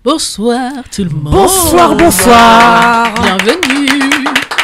Bonsoir tout le monde. Bonsoir, bonsoir. Bienvenue.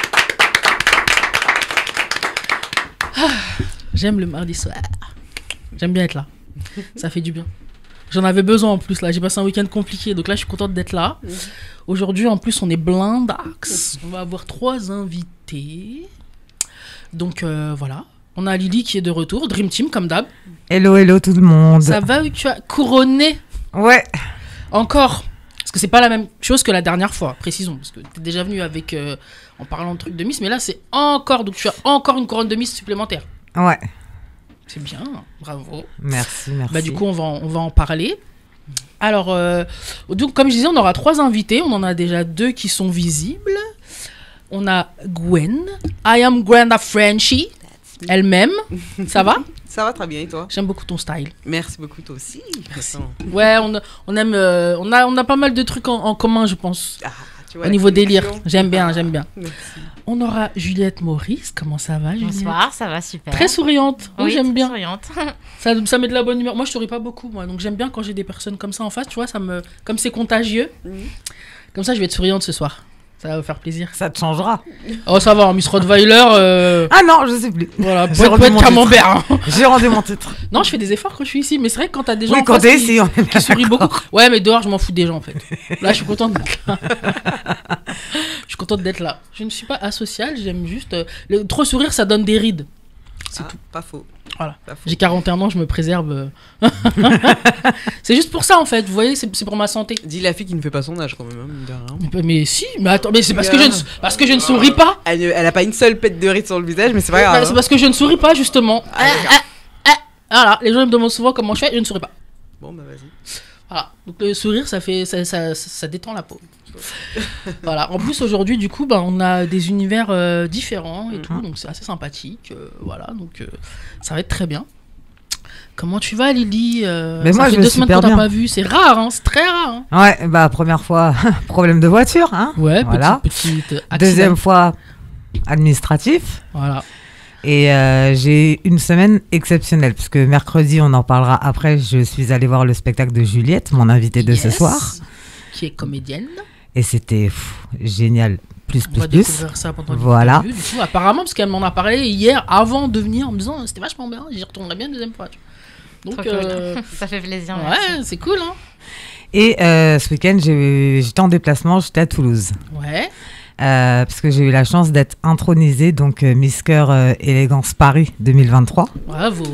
J'aime le mardi soir. J'aime bien être là. Ça fait du bien. J'en avais besoin en plus là. J'ai passé un week-end compliqué. Donc là, je suis contente d'être là. Aujourd'hui, en plus, on est blindax. On va avoir 3 invités. Donc voilà. On a Lily qui est de retour. Dream Team comme d'hab. Hello, hello tout le monde. Ça va, tu as couronné? Ouais. Encore. Parce que c'est pas la même chose que la dernière fois, précisons. Parce que t'es déjà venu avec, en parlant de trucs de Miss, mais là c'est encore, donc tu as encore une couronne de Miss supplémentaire. Ouais. C'est bien, bravo. Merci. Bah du coup on va en parler. Alors, donc comme je disais, on aura 3 invités. On en a déjà 2 qui sont visibles. On a Gwen, I am Gwenda Frenchie, elle-même. Ça va? Ça va très bien et toi? J'aime beaucoup ton style. Merci beaucoup, toi aussi. Merci. Ouais, on aime, on a pas mal de trucs en commun, je pense. Ah, tu vois, au niveau délire. J'aime bien. Merci. On aura Juliette Maurice. Comment ça va, Juliette? Bonsoir, ça va super. Très souriante. Oui, j'aime bien. Souriante. Ça met de la bonne humeur. Moi, je souris pas beaucoup, moi. Donc, j'aime bien quand j'ai des personnes comme ça en face. Tu vois, comme c'est contagieux. Comme ça, je vais être souriante ce soir. Ça va vous faire plaisir. Ça te changera. Oh, ça va, Miss Rottweiler. Ah non, je sais plus. Voilà, J'ai rendu poète mon camembert. Hein. J'ai rendu mon titre. Non, je fais des efforts quand je suis ici. Mais c'est vrai que quand t'as des gens Oui, en quand face t'es ici, on est qui sourient d'accord. beaucoup. Ouais, mais dehors, je m'en fous des gens, en fait. Là, je suis contente d'être là. Je suis contente d'être là. Je ne suis pas asociale, j'aime juste... trop sourire, ça donne des rides. C'est tout. Pas faux. Voilà. Pas faux. J'ai 41 ans, je me préserve. C'est juste pour ça, en fait. Vous voyez, c'est pour ma santé. Dis la fille qui ne fait pas son âge quand même. Hein, mine de rien. Mais si, mais attends, mais c'est parce que je ne souris pas. Elle a pas une seule pète de ride sur le visage, mais c'est pas grave. C'est parce que je ne souris pas, justement. Voilà, les gens me demandent souvent comment je fais, je ne souris pas. Bon, bah vas-y. Voilà, donc le sourire, ça détend la peau. Voilà, en plus aujourd'hui, du coup, on a des univers différents et tout, donc c'est assez sympathique. Voilà, donc ça va être très bien. Comment tu vas, Lily? Mais ça moi, fait je 2 vais semaines super qu'on t'a bien. pas vu, c'est rare, hein, c'est très rare. Hein. Ouais, bah première fois, problème de voiture, hein. Ouais, voilà. petit accident. Deuxième fois, administratif. Voilà. Et j'ai une semaine exceptionnelle, puisque mercredi, on en parlera après, je suis allée voir le spectacle de Juliette, mon invitée de ce Yes, soir. qui est comédienne. Et c'était génial. On va découvrir ça pendant Voilà. l'interview. Du coup, apparemment, parce qu'elle m'en a parlé hier avant de venir en me disant c'était vachement bien, j'y retournerai bien une deuxième fois. Tu vois. Donc, Trop cool. Ça fait plaisir. ouais, merci. c'est cool, hein. Et ce week-end, j'étais en déplacement, j'étais à Toulouse. Ouais. Parce que j'ai eu la chance d'être intronisée, donc Miss Cœur Élégance Paris 2023. Bravo.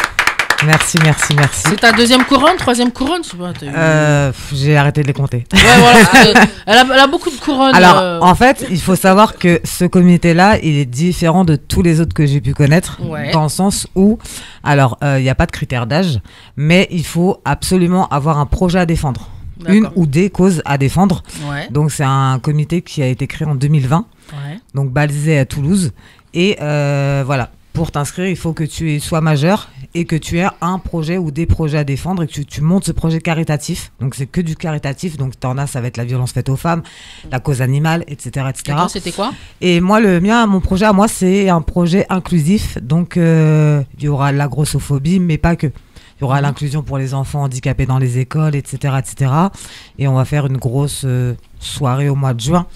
Merci. C'est ta 2e couronne, 3e couronne, je sais pas. t'as eu- J'ai arrêté de les compter. Ouais, voilà. elle a beaucoup de couronnes. Alors, en fait, il faut savoir que ce comité-là, il est différent de tous les autres que j'ai pu connaître, Ouais. dans le sens où, alors, il n'y a pas de critère d'âge, mais il faut absolument avoir un projet à défendre. Une D'accord. ou des causes à défendre. Ouais. Donc, c'est un comité qui a été créé en 2020, Ouais. donc basé à Toulouse. Et voilà, pour t'inscrire, il faut que tu sois majeur et que tu aies un projet ou des projets à défendre et que tu montes ce projet caritatif. Donc, c'est que du caritatif. Donc, t'en as, ça va être la violence faite aux femmes, la cause animale, etc. Et etc. toi, c'était quoi? Et moi, mon projet à moi, c'est un projet inclusif. Donc, il y aura la grossophobie, mais pas que. Il y aura l'inclusion pour les enfants handicapés dans les écoles, etc., etc. Et on va faire une grosse soirée au mois de juin.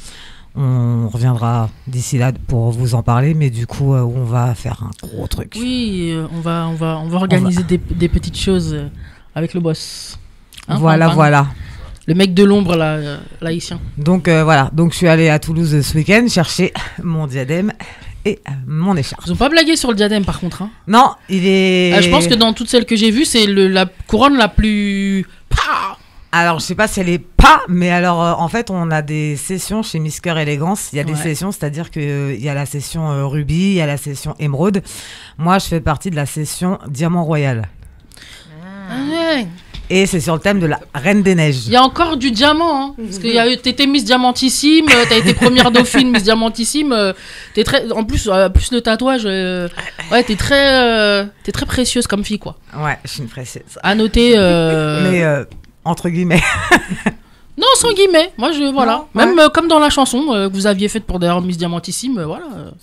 On reviendra d'ici là pour vous en parler, mais du coup, on va faire un gros truc. Oui, on va organiser des petites choses avec le boss. Hein, Voilà, Pam Pam. voilà. Le mec de l'ombre, là, l'haïtien. Donc, voilà. Donc, je suis allée à Toulouse ce week-end chercher mon diadème et mon écharpe. Ils ont pas blagué sur le diadème, par contre. Hein. Non, il est... Je pense que dans toutes celles que j'ai vues, c'est la couronne la plus... Pah. Alors, je sais pas si elle est pas, mais alors, en fait, on a des sessions chez Miss Cœur Élégance. Il y a des Ouais. sessions, c'est-à-dire qu'il y a la session Ruby, il y a la session Émeraude. Moi, je fais partie de la session Diamant Royal. Ah ouais. Et c'est sur le thème de la Reine des Neiges. Il y a encore du diamant, hein, parce que t'étais Miss Diamantissime, t'as été première dauphine Miss Diamantissime, t'es très, en plus, plus le tatouage, ouais, t'es très précieuse comme fille, quoi. Ouais, je suis une précieuse. À noter, Mais, entre guillemets. non, sans guillemets, moi, voilà. Non, Même comme dans la chanson que vous aviez faite pour d'ailleurs Miss Diamantissime, voilà.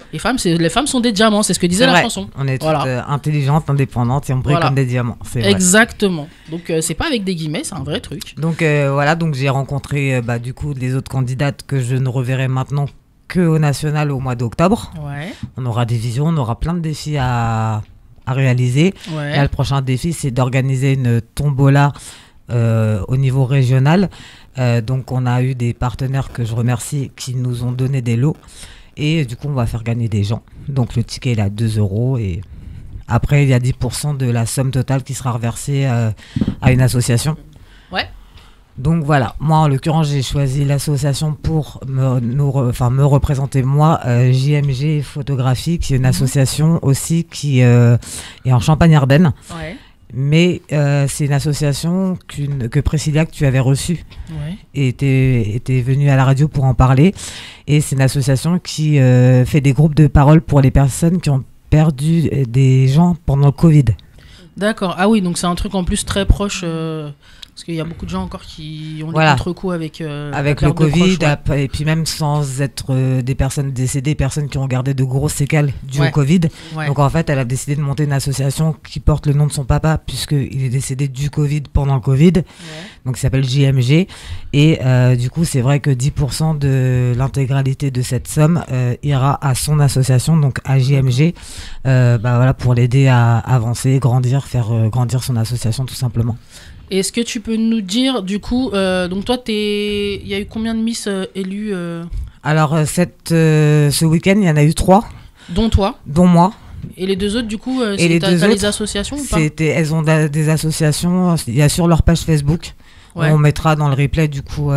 Les femmes sont des diamants, c'est ce que disait la chanson. On est toutes intelligentes, indépendantes et on brille comme des diamants. Exactement. Donc c'est pas avec des guillemets, c'est un vrai truc. Donc voilà, donc j'ai rencontré du coup les autres candidates que je ne reverrai maintenant que au national au mois d'octobre. Ouais. On aura des visions, on aura plein de défis à réaliser. Ouais. Là, le prochain défi, c'est d'organiser une tombola au niveau régional. Donc on a eu des partenaires que je remercie qui nous ont donné des lots. Et du coup, on va faire gagner des gens. Donc, le ticket, il est à 2 €. Et après, il y a 10% de la somme totale qui sera reversée à une association. Ouais. Donc, voilà. Moi, en l'occurrence, j'ai choisi l'association pour me représenter, moi, JMG Photographie, qui est une association aussi qui est en Champagne-Ardenne. Ouais. Mais c'est une association que Priscilla, que tu avais reçue, et était venue à la radio pour en parler. Et c'est une association qui fait des groupes de parole pour les personnes qui ont perdu des gens pendant le Covid. D'accord. Ah oui, donc c'est un truc en plus très proche, parce qu'il y a beaucoup de gens encore qui ont des contre-coups avec le Covid, et puis même sans être des personnes décédées, personnes qui ont gardé de grosses séquelles dues au Covid. Ouais. Donc en fait, elle a décidé de monter une association qui porte le nom de son papa, puisqu'il est décédé du Covid pendant le Covid. Ouais. Donc il s'appelle JMG. Et du coup, c'est vrai que 10% de l'intégralité de cette somme ira à son association, donc à JMG, pour l'aider à avancer, grandir, faire grandir son association tout simplement. Est-ce que tu peux nous dire, du coup, donc toi, il y a eu combien de Miss élues Alors, ce week-end, il y en a eu 3. Dont toi? Dont moi. Et les deux autres, du coup, t'as les associations ou pas? Elles ont des associations, il y a sur leur page Facebook. Ouais. On mettra dans le replay, du coup,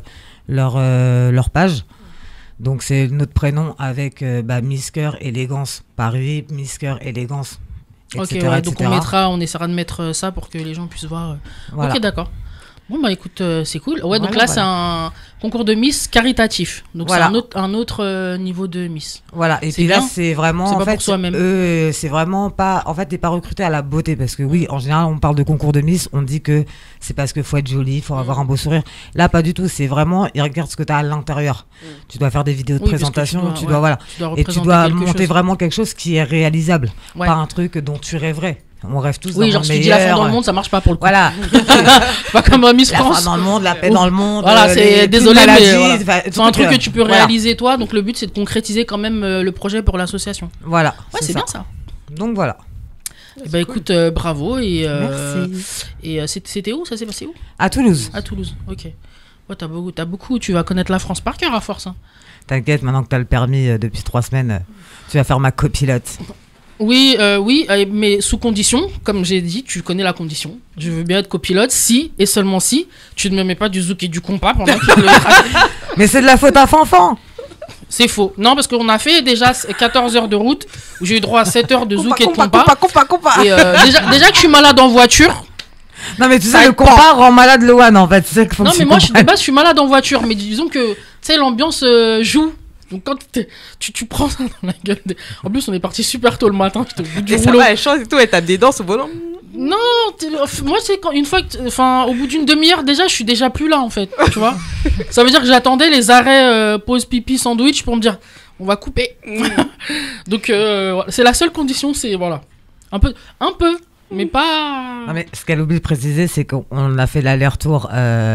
leur page. Donc, c'est notre prénom avec Miss Cœur Élégance Paris, Miss Cœur Élégance. Ok, donc on essaiera de mettre ça pour que les gens puissent voir. Voilà. Ok, d'accord. Bon, écoute, c'est cool. Ouais, donc là, c'est un concours de Miss caritatif. Donc, c'est un autre niveau de Miss. Voilà, et puis là, c'est vraiment. C'est pas pour soi-même. C'est vraiment pas. En fait, t'es pas recruté à la beauté. Parce que oui, en général, on parle de concours de Miss, on dit que c'est parce qu'il faut être jolie, il faut avoir un beau sourire. Là, pas du tout. C'est vraiment, ils regardent ce que t'as à l'intérieur. Tu dois faire des vidéos de présentation, tu dois et tu dois monter vraiment quelque chose qui est réalisable. Pas un truc dont tu rêverais. On rêve tous genre si tu dis la fin dans le monde, ça marche pas pour le coup. Voilà. Pas comme Miss France. La fin dans le monde, la paix dans le monde. Voilà, c'est désolé, mais c'est un truc que tu peux réaliser toi. Donc le but, c'est de concrétiser quand même le projet pour l'association. Voilà. Ouais, c'est bien ça. Donc voilà. Écoute, bravo. Merci. Et c'était où? Ça s'est passé où? À Toulouse. À Toulouse, ok. Ouais, t'as beaucoup. Tu vas connaître la France par cœur à force. Hein. T'inquiète, maintenant que t'as le permis depuis 3 semaines, tu vas faire ma copilote. Oui, mais sous condition, comme j'ai dit, tu connais la condition. Je veux bien être copilote si, et seulement si, tu ne me mets pas du zouk et du compas pendant que je le trace. Mais c'est de la faute à Fanfan. C'est faux. Non, parce qu'on a fait déjà 14 heures de route, où j'ai eu droit à 7 heures de zouk et de compas. Compas. Et déjà que je suis malade en voiture. Non, mais tu sais, le compas rend malade le one, en fait. Non, mais moi, de base, je suis malade en voiture. Mais disons que, tu sais, l'ambiance joue. Donc quand tu prends ça dans la gueule En plus on est parti super tôt le matin, j'étais au bout du rouleau. Elle change et tout, elle tape des danses au volant. Non, moi c'est quand une fois au bout d'une demi-heure déjà je suis déjà plus là en fait, tu vois. Ça veut dire que j'attendais les arrêts pause pipi sandwich pour me dire on va couper. Donc c'est la seule condition, c'est voilà. Un peu mais pas. Non mais ce qu'elle oublie de préciser c'est qu'on a fait l'aller-retour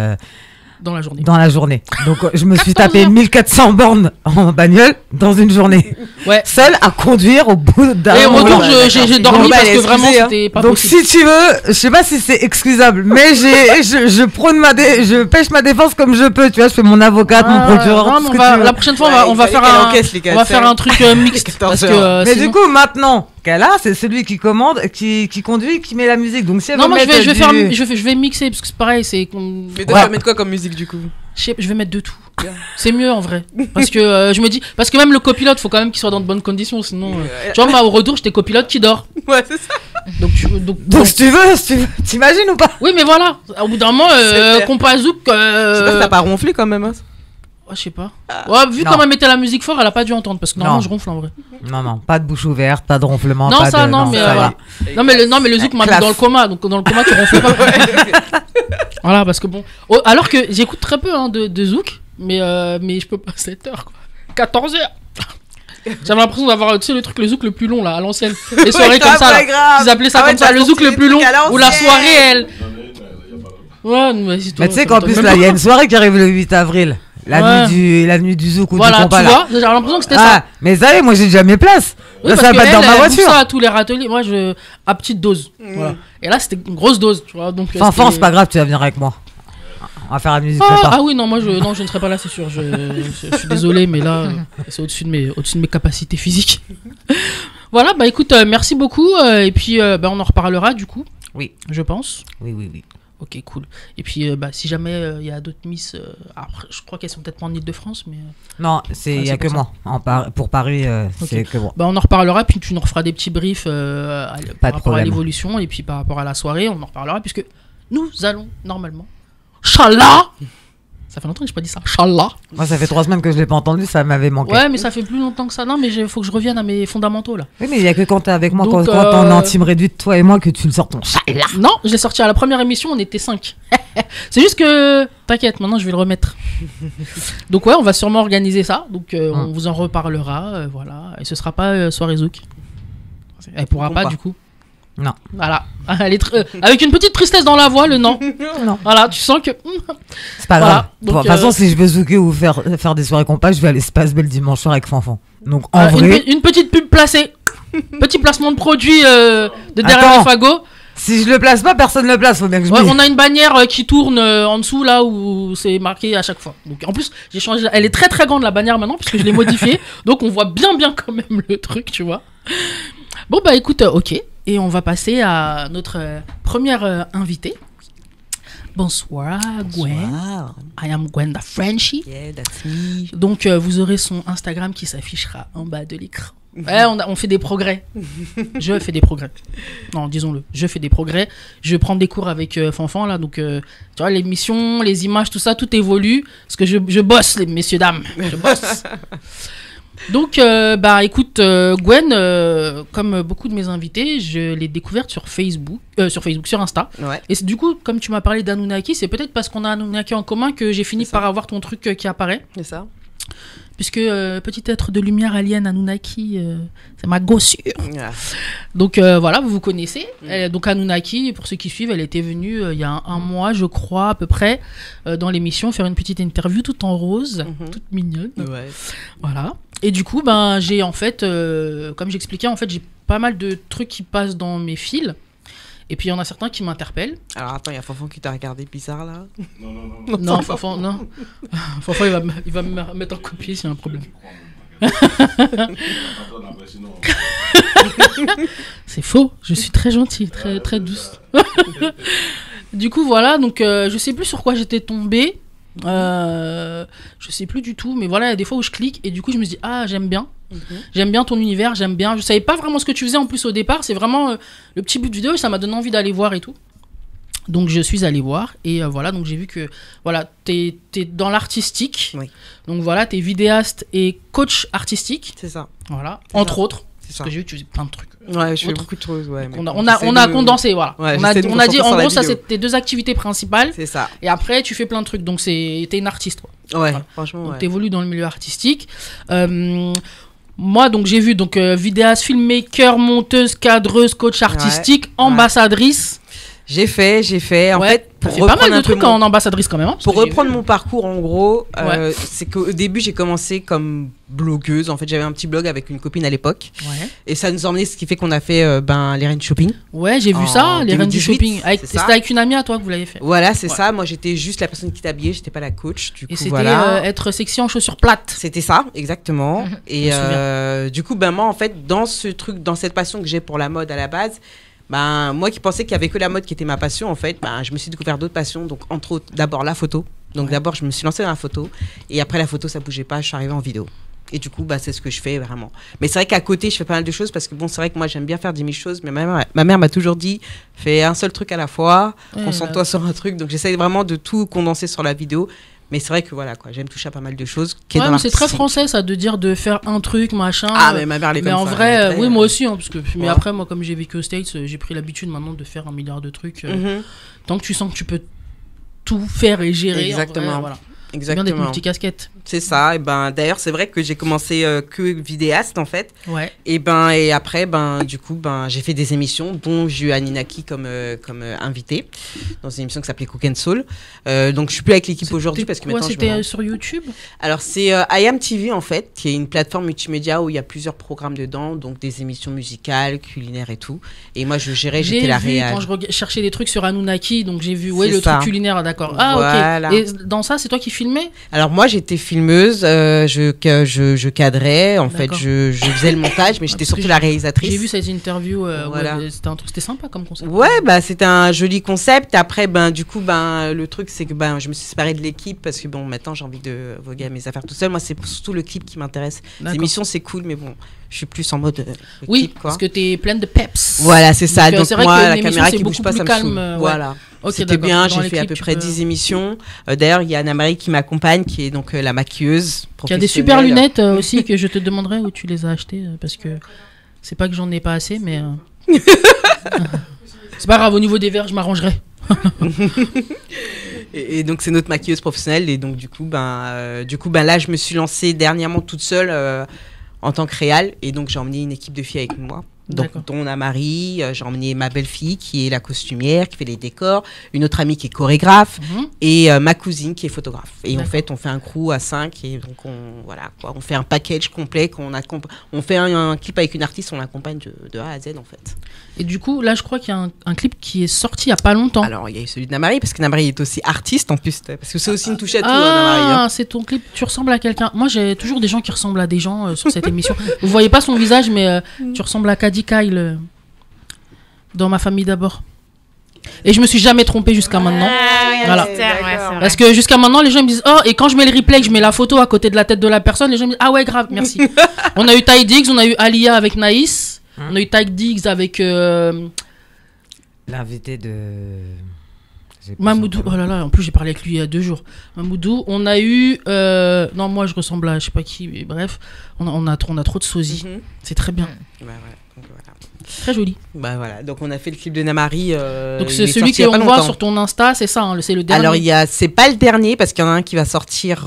dans la journée. Donc je me suis tapé 1400 bornes en bagnole dans une journée. Ouais. Seule à conduire au bout d'un moment. Et au retour, j'ai dormi parce que vraiment c'était pas donc possible. Donc si tu veux, je sais pas si c'est excusable, mais je prône je pêche ma défense comme je peux, tu vois, je fais mon avocate, mon procureur. La prochaine fois on va faire un truc mixte parce que mais du coup maintenant qu'elle a, c'est celui qui commande, qui conduit, qui met la musique. Donc si elle je vais mixer parce que c'est pareil, c'est mais tu vas mettre quoi comme musique du coup? Je vais mettre de tout. C'est mieux en vrai. Parce que je me dis, parce que même le copilote, faut quand même qu'il soit dans de bonnes conditions. Sinon, tu vois, moi au retour, j'étais copilote qui dort. Ouais, c'est ça. Donc si tu veux, t'imagines ou pas? Oui, mais voilà. Au bout d'un moment, compas zouk. Je sais pas si t'as pas ronflé quand même. Hein. Je sais pas. Ouais, vu comment elle mettait la musique fort, elle a pas dû entendre parce que normalement je ronfle en vrai. Non, pas de bouche ouverte, pas de ronflement. Non, mais le zouk m'a mis dans le coma, donc dans le coma tu ronfles pas. Voilà, parce que bon. Alors que j'écoute très peu de zouk, mais je peux pas 7 heures quoi. 14 heures. J'avais l'impression d'avoir, tu sais, le truc, le zouk le plus long, là, à l'ancienne. Les soirées comme ça, là. grave. Ils appelaient ça Ah ouais, comme ça, t'as le zouk sorti le les plus long. trucs à Ou la l'ancienne. soirée, elle. Il y en a une, il y a pas longtemps. Ouais, mais c'est toi. Mais tu sais qu'en plus, là, il y a une soirée qui arrive le 8 avril. La nuit du zouk ou voilà, du compas, tu là. vois, j'avais l'impression que c'était Ah, ça. mais ça y est, moi j'ai déjà mes places. Oui, Là, parce ça va que pas être dans ma elle bouffe voiture. ça à tous les râteliers. Moi, à petite dose. Voilà. Et là, c'était une grosse dose, tu vois. Donc, Fanfan, c'est pas grave, tu vas venir avec moi. On va faire la musique Ah, compas. oui, non, moi, je ne serai pas là, c'est sûr. Je suis désolé, mais là, c'est au-dessus de mes capacités physiques. Voilà, bah écoute, merci beaucoup. Et puis, bah, on en reparlera, du coup. Oui. Je pense. Oui. Ok, cool. Et puis, bah, si jamais il y a d'autres Miss, après, je crois qu'elles sont peut-être pas en Ile-de-France, mais Non, il y a c'est que pour moi. Pour Paris, c'est que moi. bah, on en reparlera. Puis tu nous referas des petits briefs par rapport à problème. l'évolution et puis par rapport à la soirée, on en reparlera puisque nous allons normalement, Inch'Allah. Ça fait longtemps que j'ai pas dit ça. Inch'Allah. Moi, ça fait 3 semaines que je l'ai pas entendu, ça m'avait manqué. Ouais, mais ça fait plus longtemps que ça. Non, mais il faut que je revienne à mes fondamentaux là. Oui, mais il y a que quand t'es avec moi, Donc, quand on est en team réduite, toi et moi, que tu le sors ton Inch'Allah. Non, je l'ai sorti à la première émission, on était 5. C'est juste que, t'inquiète, maintenant je vais le remettre. Donc ouais, on va sûrement organiser ça. Donc on vous en reparlera, voilà. Et ce sera pas soirée zouk. Elle pourra pas du coup. Non. Voilà. Elle est avec une petite tristesse dans la voix, le non. Non. Voilà, tu sens que. C'est pas Voilà. grave. Donc, De toute façon, si je veux zouker ou faire des soirées compas, je vais à l'espace Belle Dimanche soir avec Fanfan. Donc en vrai, une petite pub placée. Petit placement de produit de derrière Attends. le fagot. si je le place pas, personne le place. Faut bien que je Ouais, me on a une bannière qui tourne en dessous là où c'est marqué à chaque fois. Donc en plus, j'ai changé. Elle est très très grande la bannière maintenant puisque je l'ai modifiée. Donc on voit bien quand même le truc, tu vois. Bon bah écoute, ok. Et on va passer à notre première invitée. Bonsoir Gwen. Wow. I am Gwen the Frenchie. Yeah, that's me. Donc vous aurez son Instagram qui s'affichera en bas de l'écran. Ouais, on fait des progrès. Je fais des progrès. Non, disons-le. Je fais des progrès. Je prends des cours avec Fanfan là, donc tu vois l'émission, les images, tout ça, tout évolue. Parce que je bosse, les messieurs dames. Je bosse. Donc, bah écoute, Gwen, comme beaucoup de mes invités, je l'ai découverte sur Facebook, sur Insta. Ouais. Et du coup, comme tu m'as parlé d'Anunnaki, c'est peut-être parce qu'on a Anunnaki en commun que j'ai fini par avoir ton truc qui apparaît. C'est ça. Puisque petit être de lumière alien Anunnaki, c'est ma gossure. Yeah. Donc voilà, vous connaissez. Donc Anunnaki, pour ceux qui suivent, elle était venue il y a un mois, je crois, à peu près, dans l'émission, faire une petite interview toute en rose, toute mignonne. Ouais. Voilà. Et du coup, ben, j'ai en fait, comme j'expliquais, en fait, j'ai pas mal de trucs qui passent dans mes fils. Et puis il y en a certains qui m'interpellent. Alors attends, il y a Fanfan qui t'a regardé bizarre là. Non. Non, Fanfan, non. Fanfan, il va me mettre en copie s'il y a un problème. C'est faux, je suis très gentille, très, très douce. Du coup, voilà, donc je sais plus sur quoi j'étais tombée. Je sais plus du tout, mais voilà, il y a des fois où je clique et du coup je me dis ah j'aime bien. J'aime bien ton univers, j'aime bien. Je savais pas vraiment ce que tu faisais en plus au départ, c'est vraiment le petit bout de vidéo et ça m'a donné envie d'aller voir et tout. Donc je suis allée voir et voilà, donc j'ai vu que voilà, t'es dans l'artistique. Oui. Donc voilà, t'es vidéaste et coach artistique. C'est ça. Voilà, C'est entre ça. autres. C'est Parce ça. que j'ai vu que tu faisais plein de trucs. Ouais, je fais Autre- beaucoup de choses. Ouais, mais On bon, a j'essaie de- condensé, voilà. Ouais, on a j'essaie de me dit, concentrer en sur la gros, ça vidéo. c'est tes deux activités principales. C'est ça. Et après, tu fais plein de trucs. Donc t'es une artiste, quoi. Ouais, Voilà. franchement. Donc Ouais. t'évolues dans le milieu artistique. Moi, donc j'ai vu vidéaste, filmmaker, monteuse, cadreuse, coach artistique, ambassadrice. J'ai fait. En Ouais, fait, t'as pour fait pas mal reprendre de un peu trucs mon- en ambassadrice quand même. Hein, parce Pour que j'ai reprendre vu. mon parcours, en gros, Ouais. c'est qu'au début, j'ai commencé comme blogueuse. En fait, j'avais un petit blog avec une copine à l'époque. Ouais, Et ça nous a emmené, ce qui fait qu'on a fait les reines shopping. ouais j'ai vu En ça, les reines du 2018, shopping. c'est ça. C'était avec une amie à toi que vous l'avez fait. Voilà, c'est Ouais. ça. Moi, j'étais juste la personne qui t'habillait, j'étais pas la coach. Du Et coup, c'était voilà. être sexy en chaussures plates. C'était ça, exactement. Et Je me du coup, moi, en fait, dans ce truc, dans cette passion que j'ai pour la mode à la base, moi qui pensais qu'il y avait que la mode qui était ma passion, en fait, je me suis découvert d'autres passions. Donc, entre autres, d'abord la photo. Donc, d'abord, je me suis lancée dans la photo. Et après, la photo, ça bougeait pas. Je suis arrivée en vidéo. Et du coup, c'est ce que je fais vraiment. Mais c'est vrai qu'à côté, je fais pas mal de choses parce que c'est vrai que moi, j'aime bien faire 10 000 choses. Mais ma mère m'a toujours dit, fais un seul truc à la fois, Ouais, concentre-toi sur un truc. Donc, j'essaye vraiment de tout condenser sur la vidéo. Mais c'est vrai que voilà, quoi, j'aime toucher à pas mal de choses. Qui est Ouais, dans mais c'est très l'artistique. français ça de dire de faire un truc, machin. Ah, mais ma mère, elle est Mais comme en ça, vrai, elle est très, oui, moi aussi, hein, parce que, mais voilà. après, moi, comme j'ai vécu aux States, j'ai pris l'habitude maintenant de faire 1 milliard de trucs. Mhm. Tant que tu sens que tu peux tout faire et gérer. en Exactement. vrai, voilà. C'est bien d'être Exactement. multicasquette. C'est ça. Et ben, d'ailleurs, c'est vrai que j'ai commencé que vidéaste, en fait. Ouais. Et après, du coup, j'ai fait des émissions, dont j'ai eu Aninaki comme invitée, dans une émission qui s'appelait Cook and Soul. Donc, je suis plus avec l'équipe aujourd'hui parce que Quoi, maintenant, je me c'était rends- sur YouTube? Alors, c'est I Am TV, en fait, qui est une plateforme multimédia où il y a plusieurs programmes dedans, donc des émissions musicales, culinaires et tout. Et moi, je gérais, J'ai j'étais la vu réal. quand je cherchais des trucs sur Anunnaki, donc j'ai vu ouais, C'est le ça. truc culinaire, d'accord. Ah, Voilà. ok. Et dans ça, c'est toi qui filmais? Alors, moi, j'étais filmeuse, je cadrais, en fait, D'accord. je faisais le montage, mais j'étais Parce que surtout la réalisatrice. J'ai vu cette interview. Voilà. Ouais, c'était sympa comme concept. Ouais, c'était un joli concept. Après, du coup, le truc, c'est que je me suis séparée de l'équipe parce que maintenant, j'ai envie de voguer à mes affaires tout seul. Moi, c'est surtout le clip qui m'intéresse. Les D'accord. émissions, c'est cool, mais bon, je suis plus en mode le Oui, clip, quoi. parce que t'es pleine de peps. Voilà, c'est ça. Donc, Donc, c'est vrai moi, qu'une la émission, caméra c'est qui bouge beaucoup pas, plus ça me calme, saoule. ouais. Voilà. Ok, C'était d'accord. bien, Dans j'ai les fait à clips, peu tu près peux- 10 émissions. D'ailleurs, il y a Anna-Marie qui m'accompagne, qui est donc la maquilleuse. Qui a des super professionnelle. lunettes aussi que je te demanderai où tu les as achetées parce que c'est pas que j'en ai pas assez, mais c'est pas grave. Au niveau des verres, je m'arrangerai. Et donc, c'est notre maquilleuse professionnelle. Et donc, du coup, là, je me suis lancée dernièrement toute seule en tant que réal. Et donc, j'ai emmené une équipe de filles avec moi. Donc, D'accord. dont Anna-Marie, j'ai emmené ma belle-fille qui est la costumière, qui fait les décors, une autre amie qui est chorégraphe Mhm. et ma cousine qui est photographe. Et en D'accord. fait, on fait un crew à 5 et donc on fait un package complet. On fait un clip avec une artiste, on l'accompagne de A à Z en fait. Et du coup, là, je crois qu'il y a un clip qui est sorti il y a pas longtemps. Alors, il y a eu celui de Anna-Marie parce que Anna-Marie est aussi artiste en plus, parce que c'est aussi une touche à tout, Anna-Marie. Ah, c'est ton clip. Tu ressembles à quelqu'un. Moi, j'ai toujours des gens qui ressemblent à des gens sur cette émission. Vous voyez pas son visage, mais tu ressembles à Kadi Kyle dans Ma famille d'abord. Et je me suis jamais trompée jusqu'à maintenant. Voilà. Ouais, c'est vrai. Parce que jusqu'à maintenant, les gens me disent oh, et quand je mets le replay, que je mets la photo à côté de la tête de la personne, les gens me disent ah ouais, grave, merci. On a eu Ty Diggs, on a eu Alia avec Naïs, on a eu Ty Diggs avec L'invité de. J'ai pas Mamoudou. son Oh prénom. là là, en plus j'ai parlé avec lui il y a 2 jours. Mamoudou, on a eu non, moi je ressemble à je sais pas qui, mais bref, on a trop de sosie. Mhm. C'est très bien, Bah, voilà. Donc, voilà. très joli. Bah, voilà. Donc on a fait le clip de Anna-Marie. Donc il c'est est celui sorti il y a pas qu'on voit longtemps. sur ton Insta, c'est ça, hein, c'est le dernier. Alors c'est pas le dernier parce qu'il y en a un qui va sortir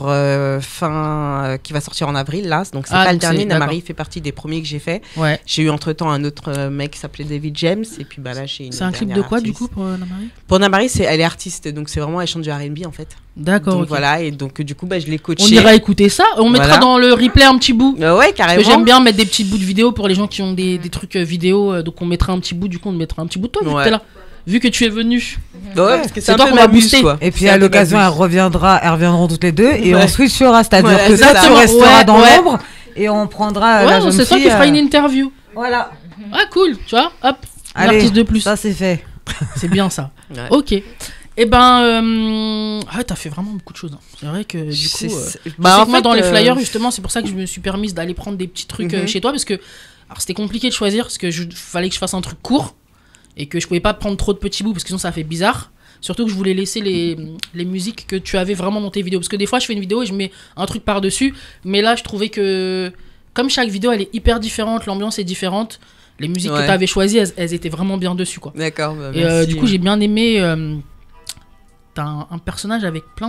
qui va sortir en avril là, donc c'est Ah, pas le donc dernier. c'est- Anna-Marie fait partie des premiers que j'ai fait. Ouais. J'ai eu entre temps un autre mec qui s'appelait David James et puis là j'ai une. C'est un clip de dernière quoi du artiste. coup pour Anna-Marie? Pour Anna-Marie, elle est artiste, donc c'est vraiment elle chante du R&B en fait. D'accord. Donc ok. voilà, et donc du coup je l'ai coaché. On ira écouter ça. On mettra Voilà. dans le replay un petit bout. Ouais, Parce carrément. que j'aime bien mettre des petits bouts de vidéo pour les gens qui ont des trucs vidéo. Donc on mettra un petit bout, du coup on mettra un petit bout de toi vu que Ouais. t'es là. Vu que tu es venu. Ouais, parce que C'est un toi peu qu'on va ma muse, booster. quoi. Et puis C'est à un peu ma l'occasion, muse. elles reviendront toutes les deux et Ouais. on switchera. C'est-à-dire Voilà, que c'est toi, ça. tu resteras Ouais, dans ouais. l'ombre et on prendra la Ouais, jeune c'est toi qui fille, fera une interview. Voilà. Ah cool, tu vois, hop, un Allez, artiste de plus. ça c'est fait. C'est bien ça. Ouais. Ok. Et ben, t'as fait vraiment beaucoup de choses. Hein. C'est vrai que du coup, C'est- je c'est- sais bah, en que moi fait, dans les flyers justement, c'est pour ça que je me suis permise d'aller prendre des petits trucs Mhm. chez toi parce que alors c'était compliqué de choisir parce que fallait que je fasse un truc court et que je pouvais pas prendre trop de petits bouts parce que sinon ça fait bizarre. Surtout que je voulais laisser les musiques que tu avais vraiment dans tes vidéos parce que des fois je fais une vidéo et je mets un truc par dessus, mais là je trouvais que comme chaque vidéo elle est hyper différente, l'ambiance est différente. Les musiques que Ouais. tu avais choisies, elles étaient vraiment bien dessus quoi. D'accord. Bah, Et merci. du coup, j'ai bien aimé. T'as un personnage avec plein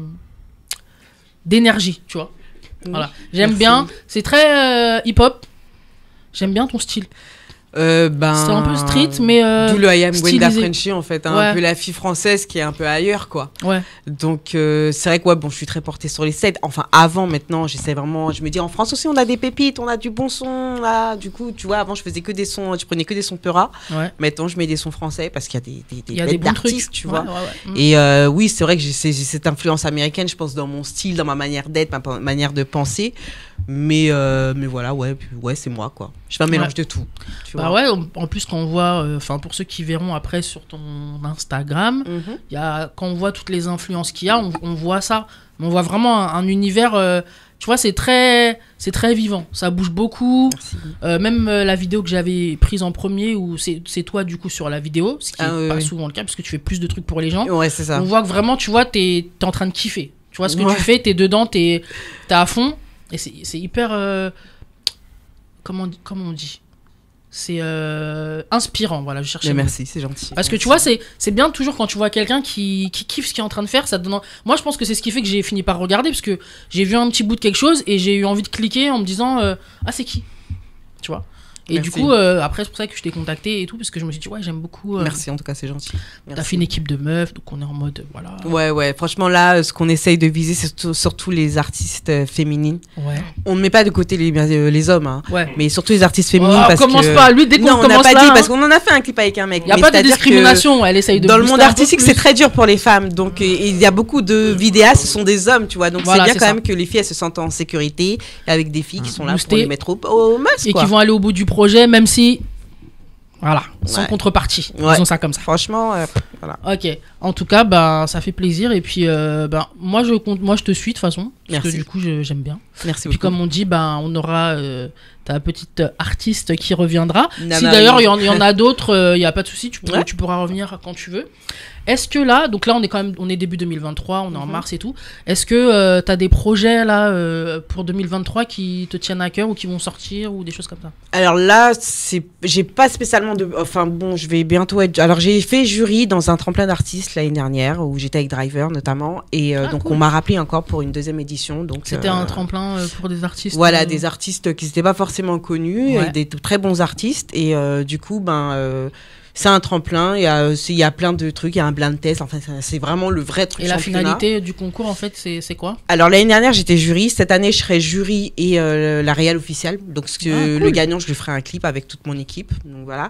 d'énergie, tu vois. Voilà. J'aime Merci. bien. C'est très hip-hop. J'aime bien ton style. C'est un peu street, mais D'où le I am stylisé. Gwenda Frenchy en fait, hein, Ouais. un peu la fille française qui est un peu ailleurs quoi. ouais. Donc c'est vrai que ouais, bon, je suis très portée sur les sets. Enfin avant, maintenant, j'essaie vraiment. Je me dis en France aussi on a des pépites, on a du bon son là. Du coup, tu vois, avant je faisais que des sons, je prenais que des sons Peura. Ouais. Maintenant je mets des sons français parce qu'il y a des Il y a des bêtes bons trucs. d'artistes, tu Ouais, vois. ouais, ouais. Mm. Et oui, c'est vrai que j'ai cette influence américaine, je pense, dans mon style, dans ma manière d'être, manière de penser. Mais voilà, ouais, c'est moi, quoi. Je fais un mélange de tout. Tu Bah vois. ouais, en plus quand on voit, enfin pour ceux qui verront après sur ton Instagram, Mhm. quand on voit toutes les influences qu'il y a, on voit ça. On voit vraiment un univers, tu vois, c'est très vivant. Ça bouge beaucoup. Merci. Même la vidéo que j'avais prise en premier, où c'est toi du coup sur la vidéo, ce qui Ah, est oui, pas oui. souvent le cas parce que tu fais plus de trucs pour les gens. Ouais, c'est ça. On voit que vraiment, tu vois, t'es en train de kiffer. Tu vois ce que Ouais. tu fais, t'es dedans, t'es à fond. Et c'est hyper. Comment on dit c'est inspirant. Voilà, je cherchais Mais le mot. merci, c'est gentil. Parce que tu vois, c'est bien toujours quand tu vois quelqu'un qui kiffe ce qu'il est en train de faire. Ça te donne... Moi, je pense que c'est ce qui fait que j'ai fini par regarder, parce que j'ai vu un petit bout de quelque chose et j'ai eu envie de cliquer en me disant ah, c'est qui? Tu vois. Et Merci. du coup, après, c'est pour ça que je t'ai contacté et tout, parce que je me suis dit, ouais, j'aime beaucoup. Merci, en tout cas, c'est gentil. T'as Merci. fait une équipe de meufs, donc on est en mode, voilà. Ouais, franchement, là, ce qu'on essaye de viser, c'est surtout les artistes féminines. Ouais. On ne met pas de côté les hommes, hein, Ouais. mais surtout les artistes féminines. Oh, parce commence que... pas, lui, dès qu'on Non, on n'a commence pas là, dit, hein. parce qu'on en a fait un clip avec un mec. Il n'y a mais pas de c'est-à-dire que discrimination, elle essaye de dans le booster monde un peu artistique, plus. c'est très dur pour les femmes. Donc, il y a beaucoup de vidéastes, ce sont des hommes, tu vois. Donc, Voilà, c'est c'est bien quand ça. même que les filles, elles se sentent en sécurité avec des filles qui sont là Booster. pour les mettre au max, Et quoi. qui vont aller au bout du projet, même si. Voilà, sans Ouais. contrepartie. Ouais. Disons ça comme ça. Franchement, voilà. Ok. En tout cas, ben, ça fait plaisir. Et puis, moi, je te suis de toute façon. Parce Merci. que du coup, j'aime bien. Merci Puis, beaucoup. comme on dit, ben, on aura ta petite artiste qui reviendra. Nana Si d'ailleurs, il Marie. y en a d'autres, il n'y a pas de souci. Ouais. Tu pourras revenir quand tu veux. Est-ce que là, donc là, on est début 2023, on est en mars et tout. Est-ce que tu as des projets là pour 2023 qui te tiennent à cœur ou qui vont sortir ou des choses comme ça? Alors là, j'ai pas spécialement de. Enfin bon, je vais bientôt être. Alors j'ai fait jury dans un tremplin d'artistes l'année dernière où j'étais avec Driver notamment. Et donc cool. on m'a rappelé encore pour une deuxième édition. Donc C'était un tremplin pour des artistes. Voilà, des artistes qui n'étaient pas forcément connus, Ouais. et des très bons artistes. Et du coup, c'est un tremplin. Il y a plein de trucs, il y a un blind test. Enfin, c'est vraiment le vrai truc. Et la championnat. finalité du concours, en fait, c'est quoi? Alors l'année dernière, j'étais jury. Cette année, je serai jury et la réal officielle. Donc Cool. le gagnant, je lui ferai un clip avec toute mon équipe. Donc voilà.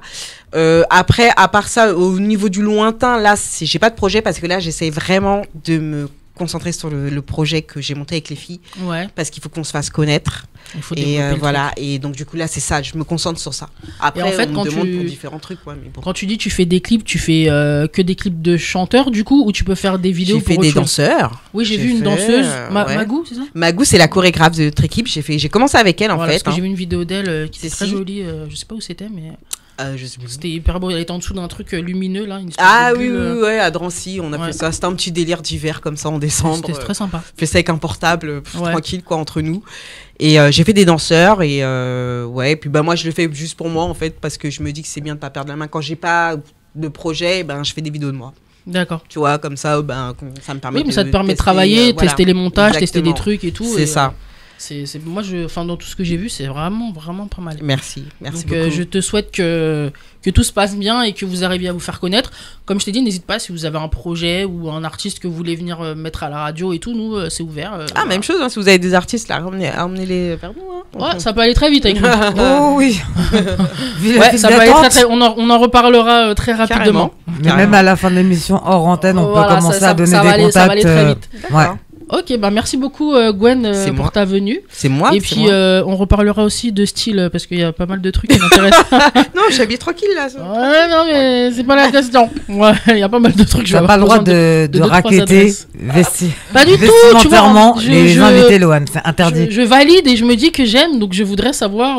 Après, à part ça, au niveau du lointain, là, j'ai pas de projet parce que là, j'essaie vraiment de me concentrer sur le projet que j'ai monté avec les filles Ouais, parce qu'il faut qu'on se fasse connaître. il faut Et développer le voilà. truc. Et donc du coup là, c'est ça. Je me concentre sur ça. Après, Et en fait, on quand me demande tu- pour différents trucs. Ouais, mais bon. Quand tu dis tu fais des clips, tu fais que des clips de chanteurs du coup, ou tu peux faire des vidéos J'ai fait pour des autre chose? danseurs. Oui, j'ai J'ai vu une fait, danseuse, ouais. Magou, c'est ça? Magou, c'est la chorégraphe de notre équipe. J'ai commencé avec elle en Voilà, fait. parce que hein. j'ai vu une vidéo d'elle qui était très Cécile. jolie, je sais pas où c'était, mais Je sais plus. c'était hyper beau. Elle était en dessous d'un truc lumineux là, une espèce Ah de oui, bulle, oui, ouais, à Drancy, on a Ouais. fait ça. C'était un petit délire d'hiver comme ça en décembre. C'était très sympa. Fait ça avec un portable, Ouais. tranquille quoi, entre nous. Et j'ai fait des danseurs et ouais. Et puis moi, je le fais juste pour moi en fait parce que je me dis que c'est bien de pas perdre la main. Quand j'ai pas de projet, je fais des vidéos de moi. D'accord. Tu vois, comme ça, ça me permet. Oui, mais ça te permet de tester, travailler, voilà. tester les montages, tester des Exactement. trucs et tout. C'est et, ça. Moi, enfin, dans tout ce que j'ai vu, c'est vraiment, vraiment pas mal. Merci Donc, beaucoup. je te souhaite que tout se passe bien et que vous arriviez à vous faire connaître. Comme je t'ai dit, n'hésite pas si vous avez un projet ou un artiste que vous voulez venir mettre à la radio et tout. Nous, c'est ouvert. Ah, même chose. Hein, si vous avez des artistes là, emmenez-les vers nous. Hein. Ouais, ça peut aller très vite avec nous. Oh oui. Vu la Ouais, file ça peut aller d'attente, très, très. On en reparlera très rapidement. Mais même à la fin de l'émission hors antenne, on Voilà, peut commencer ça à donner va des aller, contacts. ça va aller très vite. Ouais. Ok, merci beaucoup Gwen C'est pour moi. ta venue. C'est moi. Et c'est puis moi. on reparlera aussi de style parce qu'il y a pas mal de trucs qui m'intéressent. Non, je suis habillée tranquille là. Ouais, non mais c'est pas la question. Ouais, il y a pas mal de trucs. Tu n'as pas le droit de deux, trois raqueter adresses. Pas du tout, tu vois. vestimentairement les invités, Lohan. C'est interdit. Je valide et je me dis que j'aime, donc je voudrais savoir.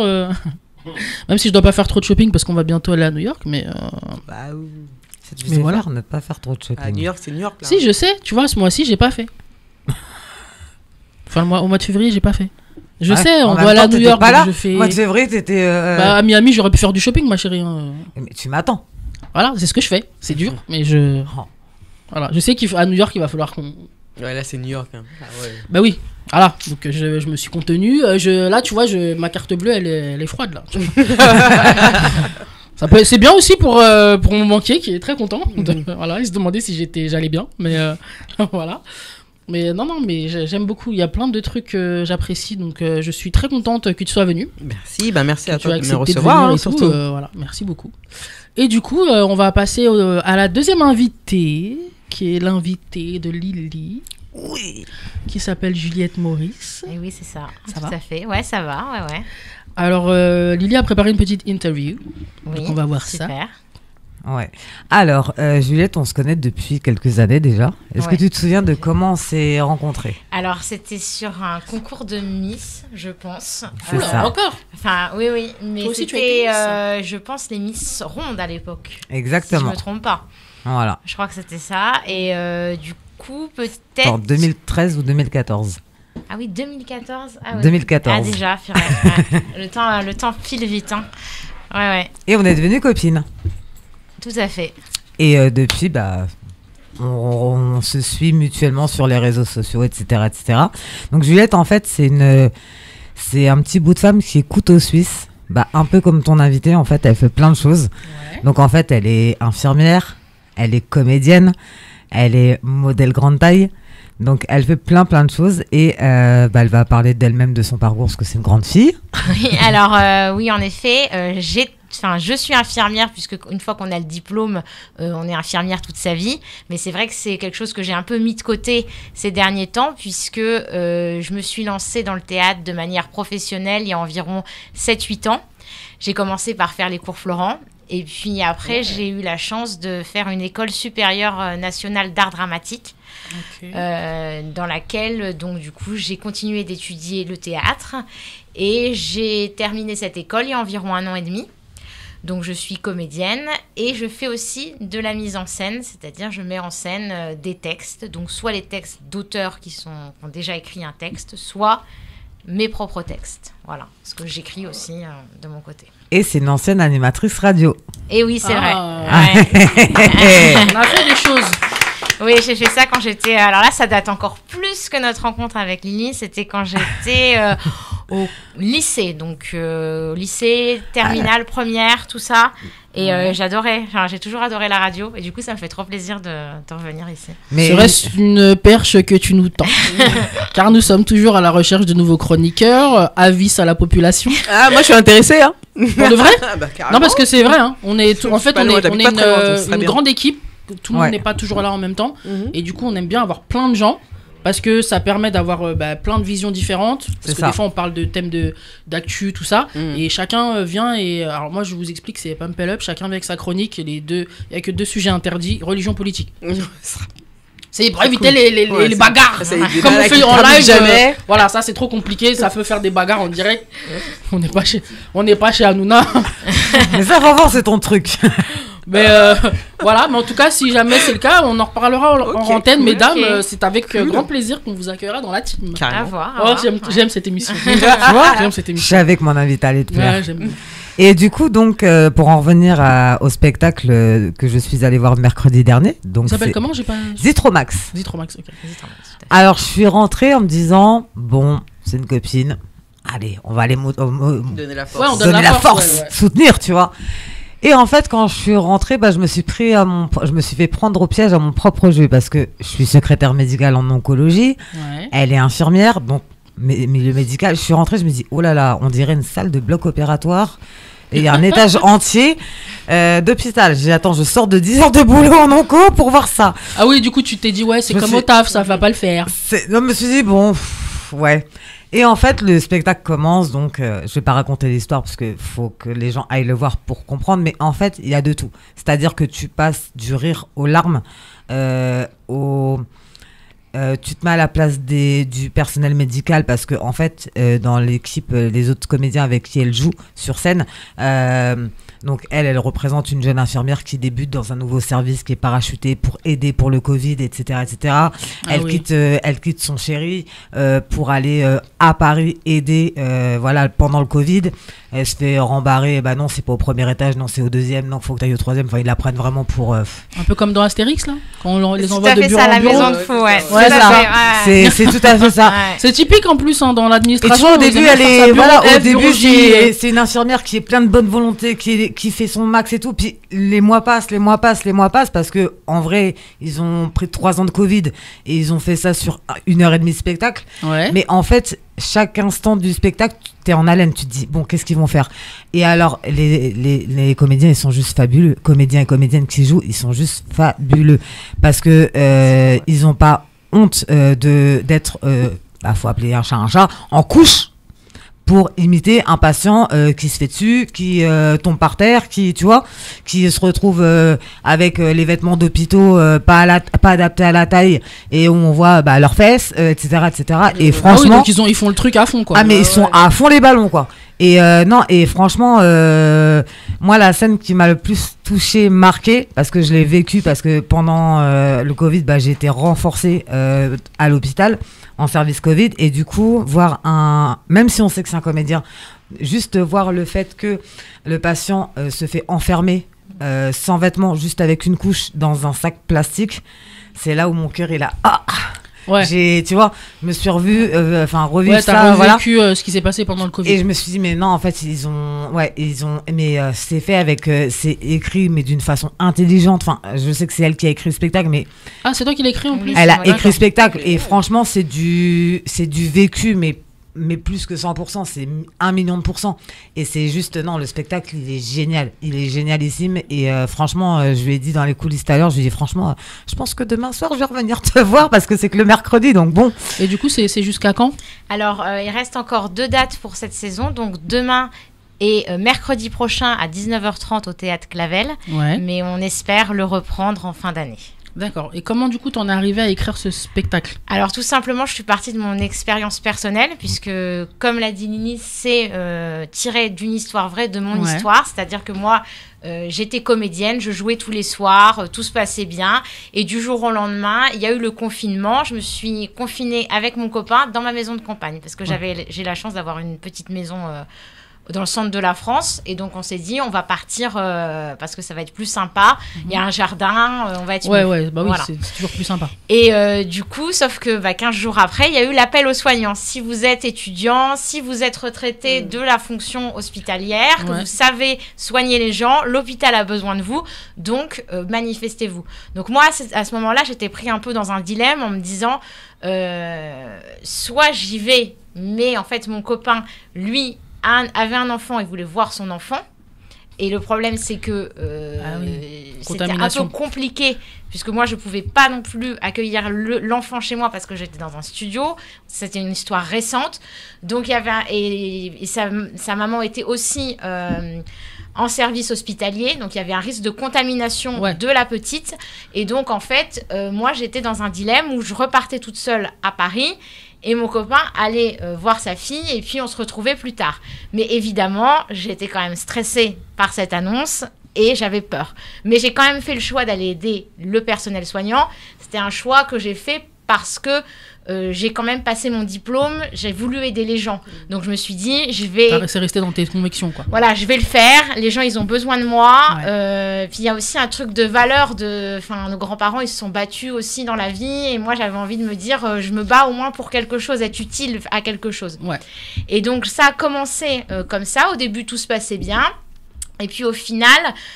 Même si je dois pas faire trop de shopping parce qu'on va bientôt aller à New York, mais. Bah, oui. Mais voilà. voilà, ne pas faire trop de shopping. À New York, c'est New York là. Si, je sais, tu vois, ce mois-ci, j'ai pas fait. Enfin, au mois de février, j'ai pas fait. Je Ouais, sais, en on même doit aller temps, à New t'étais York, pas donc là. je fais. Mois de février, t'étais. Bah, à Miami, j'aurais pu faire du shopping, ma chérie. Hein. Mais tu m'attends. Voilà, c'est ce que je fais. C'est dur, mais je. Oh. Voilà, je sais qu'à New York, il va falloir qu'on. Ouais, là c'est New York. Hein. Ah ouais. Bah oui, voilà. Donc je me suis contenu. Là, tu vois, ma carte bleue, elle est froide là. tu vois. C'est bien aussi pour mon banquier qui est très content. Voilà, il se demandait si j'allais bien, mais voilà. Mais non, mais j'aime beaucoup. Il y a plein de trucs que j'apprécie, donc je suis très contente que tu sois venue. Merci, merci à Tu as toi de me accepté de recevoir venir hein, et tout. surtout. Voilà, merci beaucoup. Et du coup, on va passer à la deuxième invitée, qui est l'invitée de Lily. Oui. Qui s'appelle Juliette Maurice. Et oui, c'est ça. Ça Tout va à fait. Ouais, ça va. Ouais, ouais. Alors, Lily a préparé une petite interview. Oui, Donc, on va voir ça. super. Ouais. Alors, Juliette, on se connaît depuis quelques années déjà. Est-ce Ouais. que tu te souviens de comment on s'est rencontrés? Alors, c'était sur un concours de Miss, je pense. C'est Oula, ça. encore Enfin, oui, oui. Mais Toi aussi, tu as c'était, été je pense, les Miss rondes à l'époque. Si je Exactement. me trompe pas. Voilà. Je crois que c'était ça. Et du coup, En peut-être. 2013 ou 2014. Ah oui, 2014. Ah, ouais. 2014. Ah, déjà, le temps file vite. Hein. ouais. Et on est devenues copines. Tout à fait. Et depuis, on se suit mutuellement sur les réseaux sociaux, etc., etc. Donc Juliette, en fait, c'est un petit bout de femme qui est couteau suisse. Un peu comme ton invitée, en fait, elle fait plein de choses. Ouais. Donc en fait, elle est infirmière, elle est comédienne, elle est modèle grande taille. Donc elle fait plein de choses et elle va parler d'elle-même, de son parcours, parce que c'est une grande fille. Oui, alors oui, en effet, je suis infirmière, puisque une fois qu'on a le diplôme, on est infirmière toute sa vie. Mais c'est vrai que c'est quelque chose que j'ai un peu mis de côté ces derniers temps, puisque je me suis lancée dans le théâtre de manière professionnelle il y a environ 7-8 ans. J'ai commencé par faire les cours Florent. Et puis après, j'ai eu la chance de faire une école supérieure nationale d'art dramatique, dans laquelle, donc, du coup, j'ai continué d'étudier le théâtre. Et j'ai terminé cette école il y a environ 1 an et demi. Donc, je suis comédienne et je fais aussi de la mise en scène, c'est-à-dire je mets en scène des textes. Donc, soit les textes d'auteurs qui ont déjà écrit un texte, soit mes propres textes. Voilà, ce que j'écris aussi de mon côté. Et c'est une ancienne animatrice radio. Et oui, c'est vrai. On a fait des choses. Oui, j'ai fait ça quand j'étais... Alors là, ça date encore plus que notre rencontre avec Lily. C'était quand j'étais au lycée. Donc, lycée, terminale, première, tout ça. Et j'adorais. Enfin, j'ai toujours adoré la radio. Et du coup, ça me fait trop plaisir de revenir ici. Mais Serait-ce une perche que tu nous tends? Car nous sommes toujours à la recherche de nouveaux chroniqueurs. Avis à la population. Ah, moi, je suis intéressée, hein. Pour de vrai? Carrément. Non, parce que c'est vrai. Hein. On est, en fait, pas on loin, est j'habite pas très loin, donc ce serait une bien. grande équipe. Tout le monde Ouais. n'est pas toujours là en même temps. Mhm. Et du coup, on aime bien avoir plein de gens. Parce que ça permet d'avoir plein de visions différentes. Parce C'est que ça. des fois, on parle de thèmes d'actu, tout ça. Mm. Et chacun vient et... Alors moi, je vous explique, c'est Pump Up. Chacun vient avec sa chronique. Et il n'y a que 2 sujets interdits. Religion, politique. C'est pour éviter cool. les Ouais, c'est- bagarres. c'est- Comme on là, fait qui en termine live. jamais. Voilà, ça c'est trop compliqué. Ça peut faire des bagarres en direct. On n'est pas chez Hanouna. Mais ça, vraiment, c'est ton truc. Mais voilà, mais en tout cas, si jamais c'est le cas, on en reparlera en Ok, antenne, cool, mesdames. ok. C'est avec Cool. grand plaisir qu'on vous accueillera dans la team. À Carrément. voir. Oh, j'aime cette émission. Tu vois, j'aime cette Je émission. savais que mon invité allait te plaire. Ouais, j'aime. Et du coup, donc, pour en revenir au spectacle que je suis allée voir mercredi dernier, donc Ça s'appelle c'est comment? J'ai pas. Zitromax. Zitromax, ok. Alors, je suis rentrée en me disant, bon, c'est une copine. Allez, on va aller Donner la force. Ouais, on donne donner la la force, force, ouais. soutenir, tu vois. Et en fait, quand je suis rentrée, je me suis fait prendre au piège à mon propre jeu parce que je suis secrétaire médicale en oncologie. Ouais. Elle est infirmière, donc milieu médical. Je suis rentrée, je me dis, oh là là, on dirait une salle de bloc opératoire. Et il y a un étage entier d'hôpital. J'ai dit, attends, je sors de 10 heures de boulot en onco pour voir ça. Ah oui, du coup, tu t'es dit, ouais, c'est Je comme sais- au taf, ça va pas le faire. Non, je me suis dit, bon, ouais. Et en fait, le spectacle commence, donc je vais pas raconter l'histoire parce que faut que les gens aillent le voir pour comprendre. Mais en fait, il y a de tout. C'est-à-dire que tu passes du rire aux larmes, tu te mets à la place du personnel médical parce que en fait, dans l'équipe, les autres comédiens avec qui elle joue sur scène, donc elle représente une jeune infirmière qui débute dans un nouveau service qui est parachuté pour aider pour le Covid, etc., etc. Elle oui. quitte son chéri pour aller à Paris aider, voilà, pendant le Covid. Elle se fait rembarrer, bah non, c'est pas au premier étage, non, c'est au deuxième, non, faut que tu ailles au troisième. Enfin, ils la prennent vraiment pour. Un peu comme dans Astérix, là, quand on les C'est tout envoie à de fait bureau ça, en la bureau. maison de fou, ouais. Ouais, Tout à ça. fait, ouais. C'est tout à fait ça. Ouais. C'est typique en plus hein, dans Et l'administration. tu vois, au ils début, aiment elle bien faire ça, est, bureau voilà, F, au bureau début, J. c'est une infirmière qui est pleine de bonne volonté, qui fait son max et tout. Puis les mois passent parce que en vrai, ils ont pris 3 ans de Covid et ils ont fait ça sur 1h30 de spectacle. Ouais. Mais en fait, chaque instant du spectacle, t'es en haleine, tu te dis, bon, qu'est-ce qu'ils vont faire? Et alors, les comédiens, ils sont juste fabuleux. Comédiens et comédiennes qui jouent, ils sont juste fabuleux. Parce que ils ont pas honte d'être, faut appeler un chat, en couche pour imiter un patient qui se fait dessus, qui tombe par terre, qui, tu vois, qui se retrouve avec les vêtements d'hôpitaux pas adaptés à la taille et où on voit leurs fesses, etc., etc. Et Ah oui, franchement, donc ils font le truc à fond, quoi. mais ils sont à fond les ballons, quoi. Et non, et franchement, moi, la scène qui m'a le plus touchée, marquée, parce que je l'ai vécue, parce que pendant le Covid, j'ai été renforcée à l'hôpital en service Covid, et du coup, voir même si on sait que c'est un comédien, juste voir le fait que le patient se fait enfermer sans vêtements, juste avec une couche dans un sac plastique, c'est là où mon cœur est là. Ah, Ouais. tu vois, je me suis revue Ouais, ça, t'as voilà. revécu ce qui s'est passé pendant le Covid. Et je me suis dit, mais non, en fait, mais c'est fait avec, c'est écrit, mais d'une façon intelligente. Enfin, je sais que c'est elle qui a écrit le spectacle, mais Ah, c'est toi qui l'as écrit en plus. elle a D'accord. écrit le spectacle. Et franchement, c'est du vécu, mais plus que 100%, c'est 1 million de %. Et c'est juste, non, le spectacle, il est génial. Il est génialissime. Et franchement, je lui ai dit dans les coulisses tout à l'heure, je lui ai dit, franchement, je pense que demain soir, je vais revenir te voir parce que c'est que le mercredi, donc bon. Et du coup, c'est jusqu'à quand? Alors, il reste encore 2 dates pour cette saison. Donc, demain et mercredi prochain à 19h30 au Théâtre Clavel. Ouais. Mais on espère le reprendre en fin d'année. D'accord. Et comment, du coup, t'en es arrivé à écrire ce spectacle? Alors, tout simplement, je suis partie de mon expérience personnelle, puisque, comme l'a dit Nini, c'est tiré d'une histoire vraie, de mon Ouais. histoire. C'est-à-dire que moi, j'étais comédienne, je jouais tous les soirs, tout se passait bien. Et du jour au lendemain, il y a eu le confinement. Je me suis confinée avec mon copain dans ma maison de campagne, parce que j'ai la chance d'avoir une petite maison dans le centre de la France. Et donc, on s'est dit, on va partir parce que ça va être plus sympa. Il y a un jardin, on va être Ouais, mieux. ouais, bah oui, Voilà. c'est toujours plus sympa. Et du coup, sauf que 15 jours après, il y a eu l'appel aux soignants. Si vous êtes étudiant, si vous êtes retraité de la fonction hospitalière, que Ouais. vous savez soigner les gens, l'hôpital a besoin de vous, donc manifestez-vous. Donc moi, à ce moment-là, j'étais pris un peu dans un dilemme en me disant, soit j'y vais, mais en fait, mon copain, lui, avait un enfant et voulait voir son enfant. Et le problème, c'est que Ah oui. c'était un Contamination. peu compliqué, puisque moi, je ne pouvais pas non plus accueillir l'enfant chez moi parce que j'étais dans un studio. C'était une histoire récente. Donc, il y avait et sa maman était aussi en service hospitalier. Donc, il y avait un risque de contamination Ouais. de la petite. Et donc, en fait, moi, j'étais dans un dilemme où je repartais toute seule à Paris. Et mon copain allait voir sa fille et puis on se retrouvait plus tard. Mais évidemment, j'étais quand même stressée par cette annonce et j'avais peur. Mais j'ai quand même fait le choix d'aller aider le personnel soignant. C'était un choix que j'ai fait parce que j'ai quand même passé mon diplôme, j'ai voulu aider les gens. Donc je me suis dit, C'est resté dans tes convictions, quoi. voilà, je vais le faire. Les gens, ils ont besoin de moi. Ouais. Puis il y a aussi un truc de valeur. Nos grands-parents, ils se sont battus aussi dans la vie. Et moi, j'avais envie de me dire, je me bats au moins pour quelque chose, être utile à quelque chose. Ouais. Et donc, ça a commencé comme ça. Au début, tout se passait bien. Et puis au final,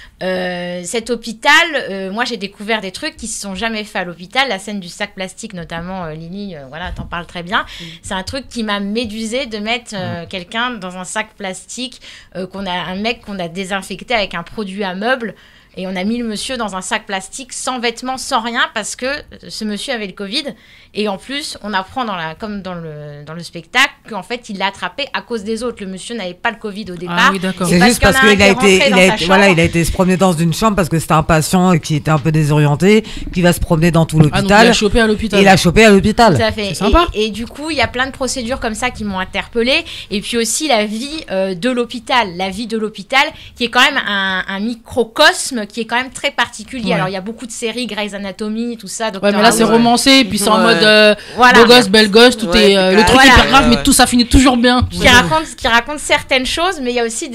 cet hôpital, moi j'ai découvert des trucs qui ne se sont jamais faits à l'hôpital. La scène du sac plastique, notamment, Lily, voilà, t'en parles très bien. C'est un truc qui m'a médusé de mettre quelqu'un dans un sac plastique, un mec qu'on a désinfecté avec un produit à meubles. Et on a mis le monsieur dans un sac plastique, sans vêtements, sans rien, parce que ce monsieur avait le Covid. Et en plus, on apprend, comme dans le spectacle, qu'en fait, il l'a attrapé à cause des autres. Le monsieur n'avait pas le Covid au départ. Ah oui, d'accord. C'est Parce juste qu'il y en parce a un qu'il qui a est été, rentré dans sa voilà, chambre. il a été se promener dans une chambre parce que c'était un patient qui était un peu désorienté, qui va se promener dans tout Ah, donc il l'hôpital. a chopé à l'hôpital. Et il l'a chopé à l'hôpital. Tout à fait. C'est sympa. Et du coup, il y a plein de procédures comme ça qui m'ont interpellée. Et puis aussi la vie de l'hôpital. La vie de l'hôpital, qui est quand même un microcosme, qui est quand même très particulier. Ouais. Alors, il y a beaucoup de séries, Grey's Anatomy, tout ça. Ouais, mais là, c'est ouais. romancé, puis c'est en Ouais. mode Voilà. beau gosse, belle gosse, tout Ouais, est. Le truc voilà. est hyper grave, Ouais, mais ouais. tout ça finit toujours bien. qui raconte certaines choses, mais il y a aussi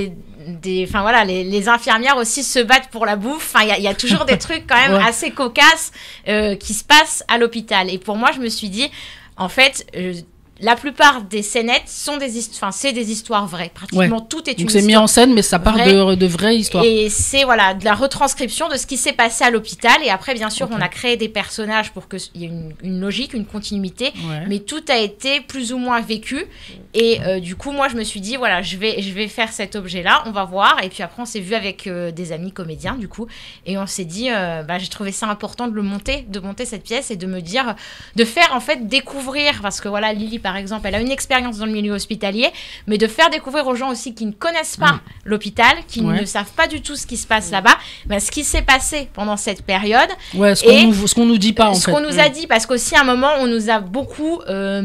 enfin voilà, les infirmières aussi se battent pour la bouffe. Enfin, il y a toujours des trucs quand même Ouais. assez cocasses qui se passent à l'hôpital. Et pour moi, je me suis dit, en fait, la plupart des scénettes sont c'est des histoires vraies. Pratiquement tout est une Donc c'est mis histoire. en scène, mais ça part vraie. de vraies histoires. Et c'est voilà, de la retranscription de ce qui s'est passé à l'hôpital. Et après, bien sûr, Ok. on a créé des personnages pour qu'il y ait une logique, une continuité. Ouais. Mais tout a été plus ou moins vécu. Et du coup, moi, je me suis dit, voilà, je vais faire cet objet-là, on va voir. Et puis après, on s'est vu avec des amis comédiens, du coup. Et on s'est dit, j'ai trouvé ça important de monter cette pièce et de me dire, de faire en fait découvrir, parce que voilà, Lily, par exemple, elle a une expérience dans le milieu hospitalier, mais de faire découvrir aux gens aussi qui ne connaissent pas l'hôpital, qui Ouais. ne savent pas du tout ce qui se passe là-bas, ce qui s'est passé pendant cette période. Ouais, Et ce qu'on nous dit pas, en Ce fait. qu'on nous a dit, parce qu'aussi à un moment, on nous a beaucoup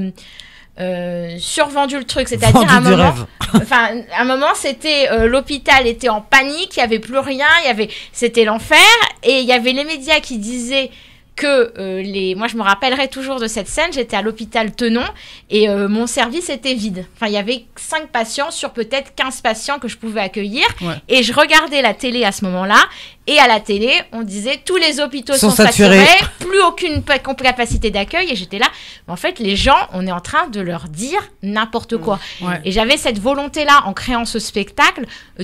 survendu le truc, c'est-à-dire Vendu à un du moment, rêve. à un moment, c'était l'hôpital était en panique, il y avait plus rien, c'était l'enfer, et il y avait les médias qui disaient que moi je me rappellerai toujours de cette scène, j'étais à l'hôpital Tenon et mon service était vide. Enfin, il y avait 5 patients sur peut-être 15 patients que je pouvais accueillir. Ouais. Et je regardais la télé à ce moment-là. Et à la télé, on disait tous les hôpitaux sont saturés. plus aucune capacité d'accueil. Et j'étais là. En fait, les gens, on est en train de leur dire n'importe quoi. Ouais. Et j'avais cette volonté-là, en créant ce spectacle,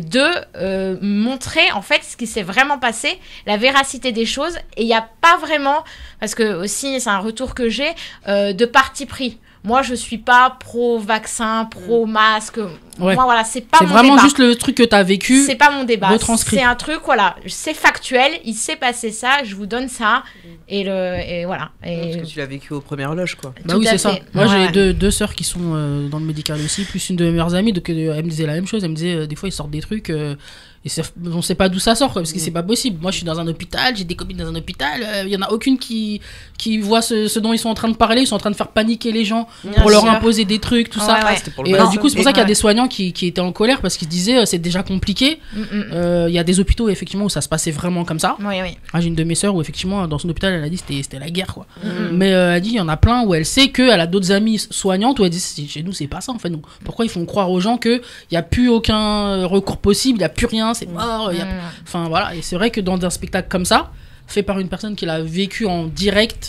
de montrer en fait ce qui s'est vraiment passé, la véracité des choses. Et il n'y a pas vraiment, parce que aussi c'est un retour que j'ai, de parti pris. Moi, je suis pas pro-vaccin, pro-masque. Ouais. Moi, voilà, c'est pas C'est mon vraiment débat. juste le truc que tu as vécu. C'est pas mon débat. retranscrit. C'est un truc, voilà, c'est factuel. Il s'est passé ça, je vous donne ça. Et voilà. Et... Parce que tu l'as vécu aux premières loges, quoi. Bah Tout oui, à c'est ça. fait. Moi, Ouais. j'ai deux sœurs qui sont dans le médical aussi, plus une de mes meilleures amies. Donc, elle me disait la même chose. Elle me disait, des fois, ils sortent des trucs. Et on sait pas d'où ça sort, quoi, parce que c'est pas possible. Moi, je suis dans un hôpital, j'ai des copines dans un hôpital. Il y en a aucune qui voit ce dont ils sont en train de parler. Ils sont en train de faire paniquer les gens Bien pour leur sûr. imposer des trucs, tout ça. Ouais, ouais. C'était pour le Et vaccin. du coup, c'est pour ça qu'il y a Ouais. des soignants qui étaient en colère parce qu'ils se disaient c'est déjà compliqué. Il y a des hôpitaux effectivement où ça se passait vraiment comme ça. Oui, oui. Ah, j'ai une de mes sœurs où effectivement dans son hôpital elle a dit c'était la guerre quoi. Mais elle dit il y en a plein où elle sait qu'elle a d'autres amies soignantes où elle dit chez nous c'est pas ça en fait. Donc pourquoi ils font croire aux gens qu'il n'y a plus aucun recours possible, il n'y a plus rien, c'est mort. Enfin voilà, et c'est vrai que dans un spectacle comme ça, fait par une personne qui l'a vécu en direct,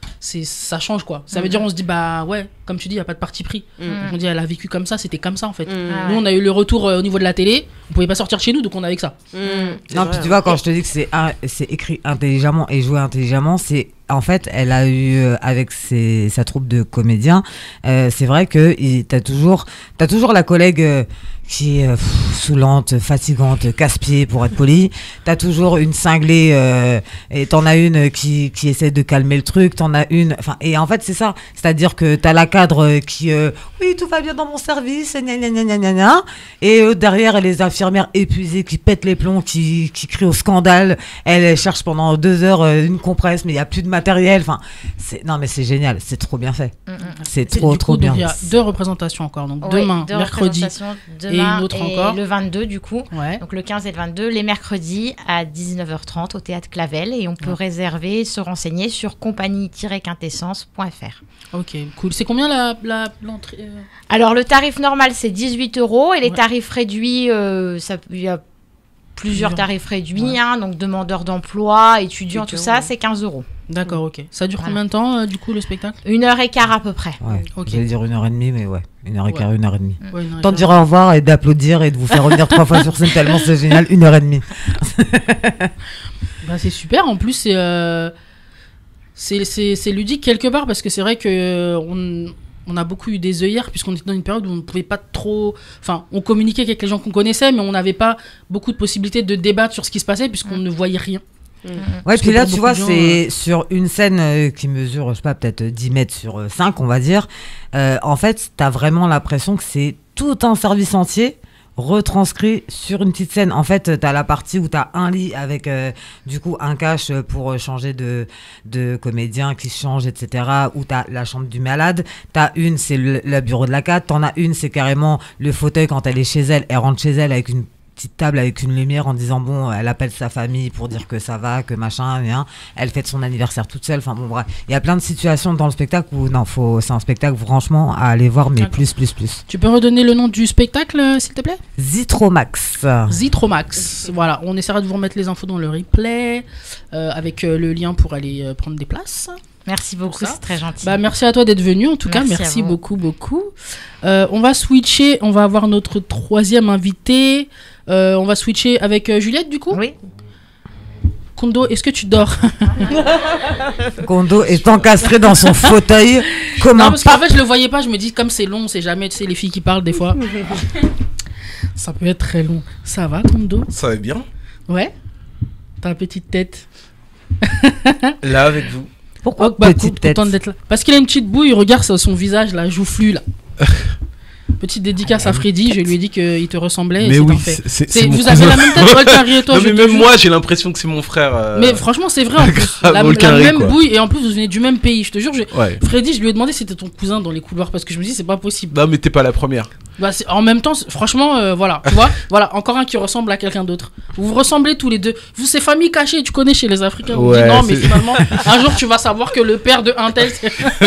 ça change quoi. Ça veut dire on se dit bah ouais, comme tu dis, il n'y a pas de parti pris. On dit elle a vécu comme ça, c'était comme ça en fait. Ah Nous ouais. on a eu le retour au niveau de la télé, on pouvait pas sortir de chez nous donc on avait que ça. Non, puis tu vois, quand je te dis que c'est écrit intelligemment et joué intelligemment, c'est en fait, elle a eu avec sa troupe de comédiens, c'est vrai que t'as toujours la collègue qui est saoulante, fatigante, casse-pied pour être poli. T'as toujours une cinglée et t'en as une qui essaie de calmer le truc. T'en as une, enfin, et en fait c'est ça, c'est-à-dire que t'as la cadre qui oui tout va bien dans mon service, gna gna gna gna gna gna, et derrière les infirmières épuisées qui pètent les plombs, qui crient au scandale. Elle cherche pendant 2 heures une compresse, mais il y a plus de matériel. Enfin, non mais c'est génial, c'est trop bien fait. C'est Et trop du coup, donc, bien. il y a 2 représentations encore, donc Oui, demain, 2 mercredi. représentations, et demain une autre encore. le 22 du coup. Ouais. Donc le 15 et le 22, les mercredis à 19h30 au Théâtre Clavel. Et on peut réserver, se renseigner sur compagnie-quintessence.fr. Ok, cool. C'est combien l'entrée Alors le tarif normal c'est 18 € et les Ouais. tarifs réduits, il y a plusieurs tarifs réduits, Ouais. hein, donc demandeurs d'emploi, étudiants, tout ça, c'est 15 €. D'accord, ok. Ça dure Voilà. combien de temps du coup le spectacle 1h15 à peu près. Ouais. Ok. J'allais dire 1h30, mais ouais, 1h15, 1h30. Ouais, non, Tant de je- dire au revoir et d'applaudir et de vous faire revenir 3 fois sur scène tellement c'est génial, 1h30. Bah, c'est super. En plus, c'est ludique quelque part parce que c'est vrai que on a beaucoup eu des œillères puisqu'on était dans une période où on ne pouvait pas trop. Enfin, on communiquait avec les gens qu'on connaissait, mais on n'avait pas beaucoup de possibilités de débattre sur ce qui se passait puisqu'on ne voyait rien. Ouais, Parce puis que là, pour tu vois, beaucoup de gens, c'est sur une scène qui mesure, je sais pas, peut-être 10 mètres sur 5, on va dire. En fait, t'as vraiment l'impression que c'est tout un service entier retranscrit sur une petite scène. En fait, t'as la partie où t'as un lit avec, du coup, un cache pour changer de comédien qui se change, etc. Ou t'as la chambre du malade. T'as une, c'est le bureau de la cadre. T'en as une, c'est carrément le fauteuil quand elle est chez elle. Elle rentre chez elle avec une petite table avec une lumière en disant bon, elle appelle sa famille pour dire que ça va, que machin, hein. Elle fête son anniversaire toute seule. Enfin bon, bref, il y a plein de situations dans le spectacle où non, c'est un spectacle franchement à aller voir, mais D'accord. plus. Tu peux redonner le nom du spectacle, s'il te plaît Zitromax. Zitromax. Voilà, on essaiera de vous remettre les infos dans le replay avec le lien pour aller prendre des places. Merci beaucoup, ça. c'est très gentil. Bah, merci à toi d'être venu, en tout cas, Merci merci à vous. beaucoup. On va switcher, on va avoir notre 3e invité. On va switcher avec Juliette, du coup. Oui. Kondo, est-ce que tu dors? Kondo est encastré dans son fauteuil comme Non, un parce qu'en pape. fait, je le voyais pas, je me dis, comme c'est long, c'est jamais, tu sais, les filles qui parlent des fois. Ça peut être très long. Ça va, Kondo? Ça va bien. Ouais. T'as une petite tête. Là, avec vous. Pourquoi Oh, bah, petite tête? content d'être là. Parce qu'il a une petite bouille, regarde son visage, là, joufflu, là. Petite dédicace à Freddy, je lui ai dit qu'il te ressemblait. Mais et oui, c'est un fait. c'est mon Vous avez cousin. la même tête, Volcari et toi. Non, je mais te même jure. moi, j'ai l'impression que c'est mon frère. Mais franchement, c'est vrai en plus. grave, La Volcari, même quoi. bouille, et en plus, vous venez du même pays. Je te jure, Ouais. Freddy, je lui ai demandé si c'était ton cousin dans les couloirs parce que je me dis, c'est pas possible. Non, mais t'es pas la première. Bah, en même temps, franchement, voilà. Tu vois, voilà, encore un qui ressemble à quelqu'un d'autre. Vous vous ressemblez tous les deux. Vous, c'est famille cachée, tu connais chez les Africains. On dit Ouais, non, mais c'est- finalement, un jour, tu vas savoir que le père de un tel.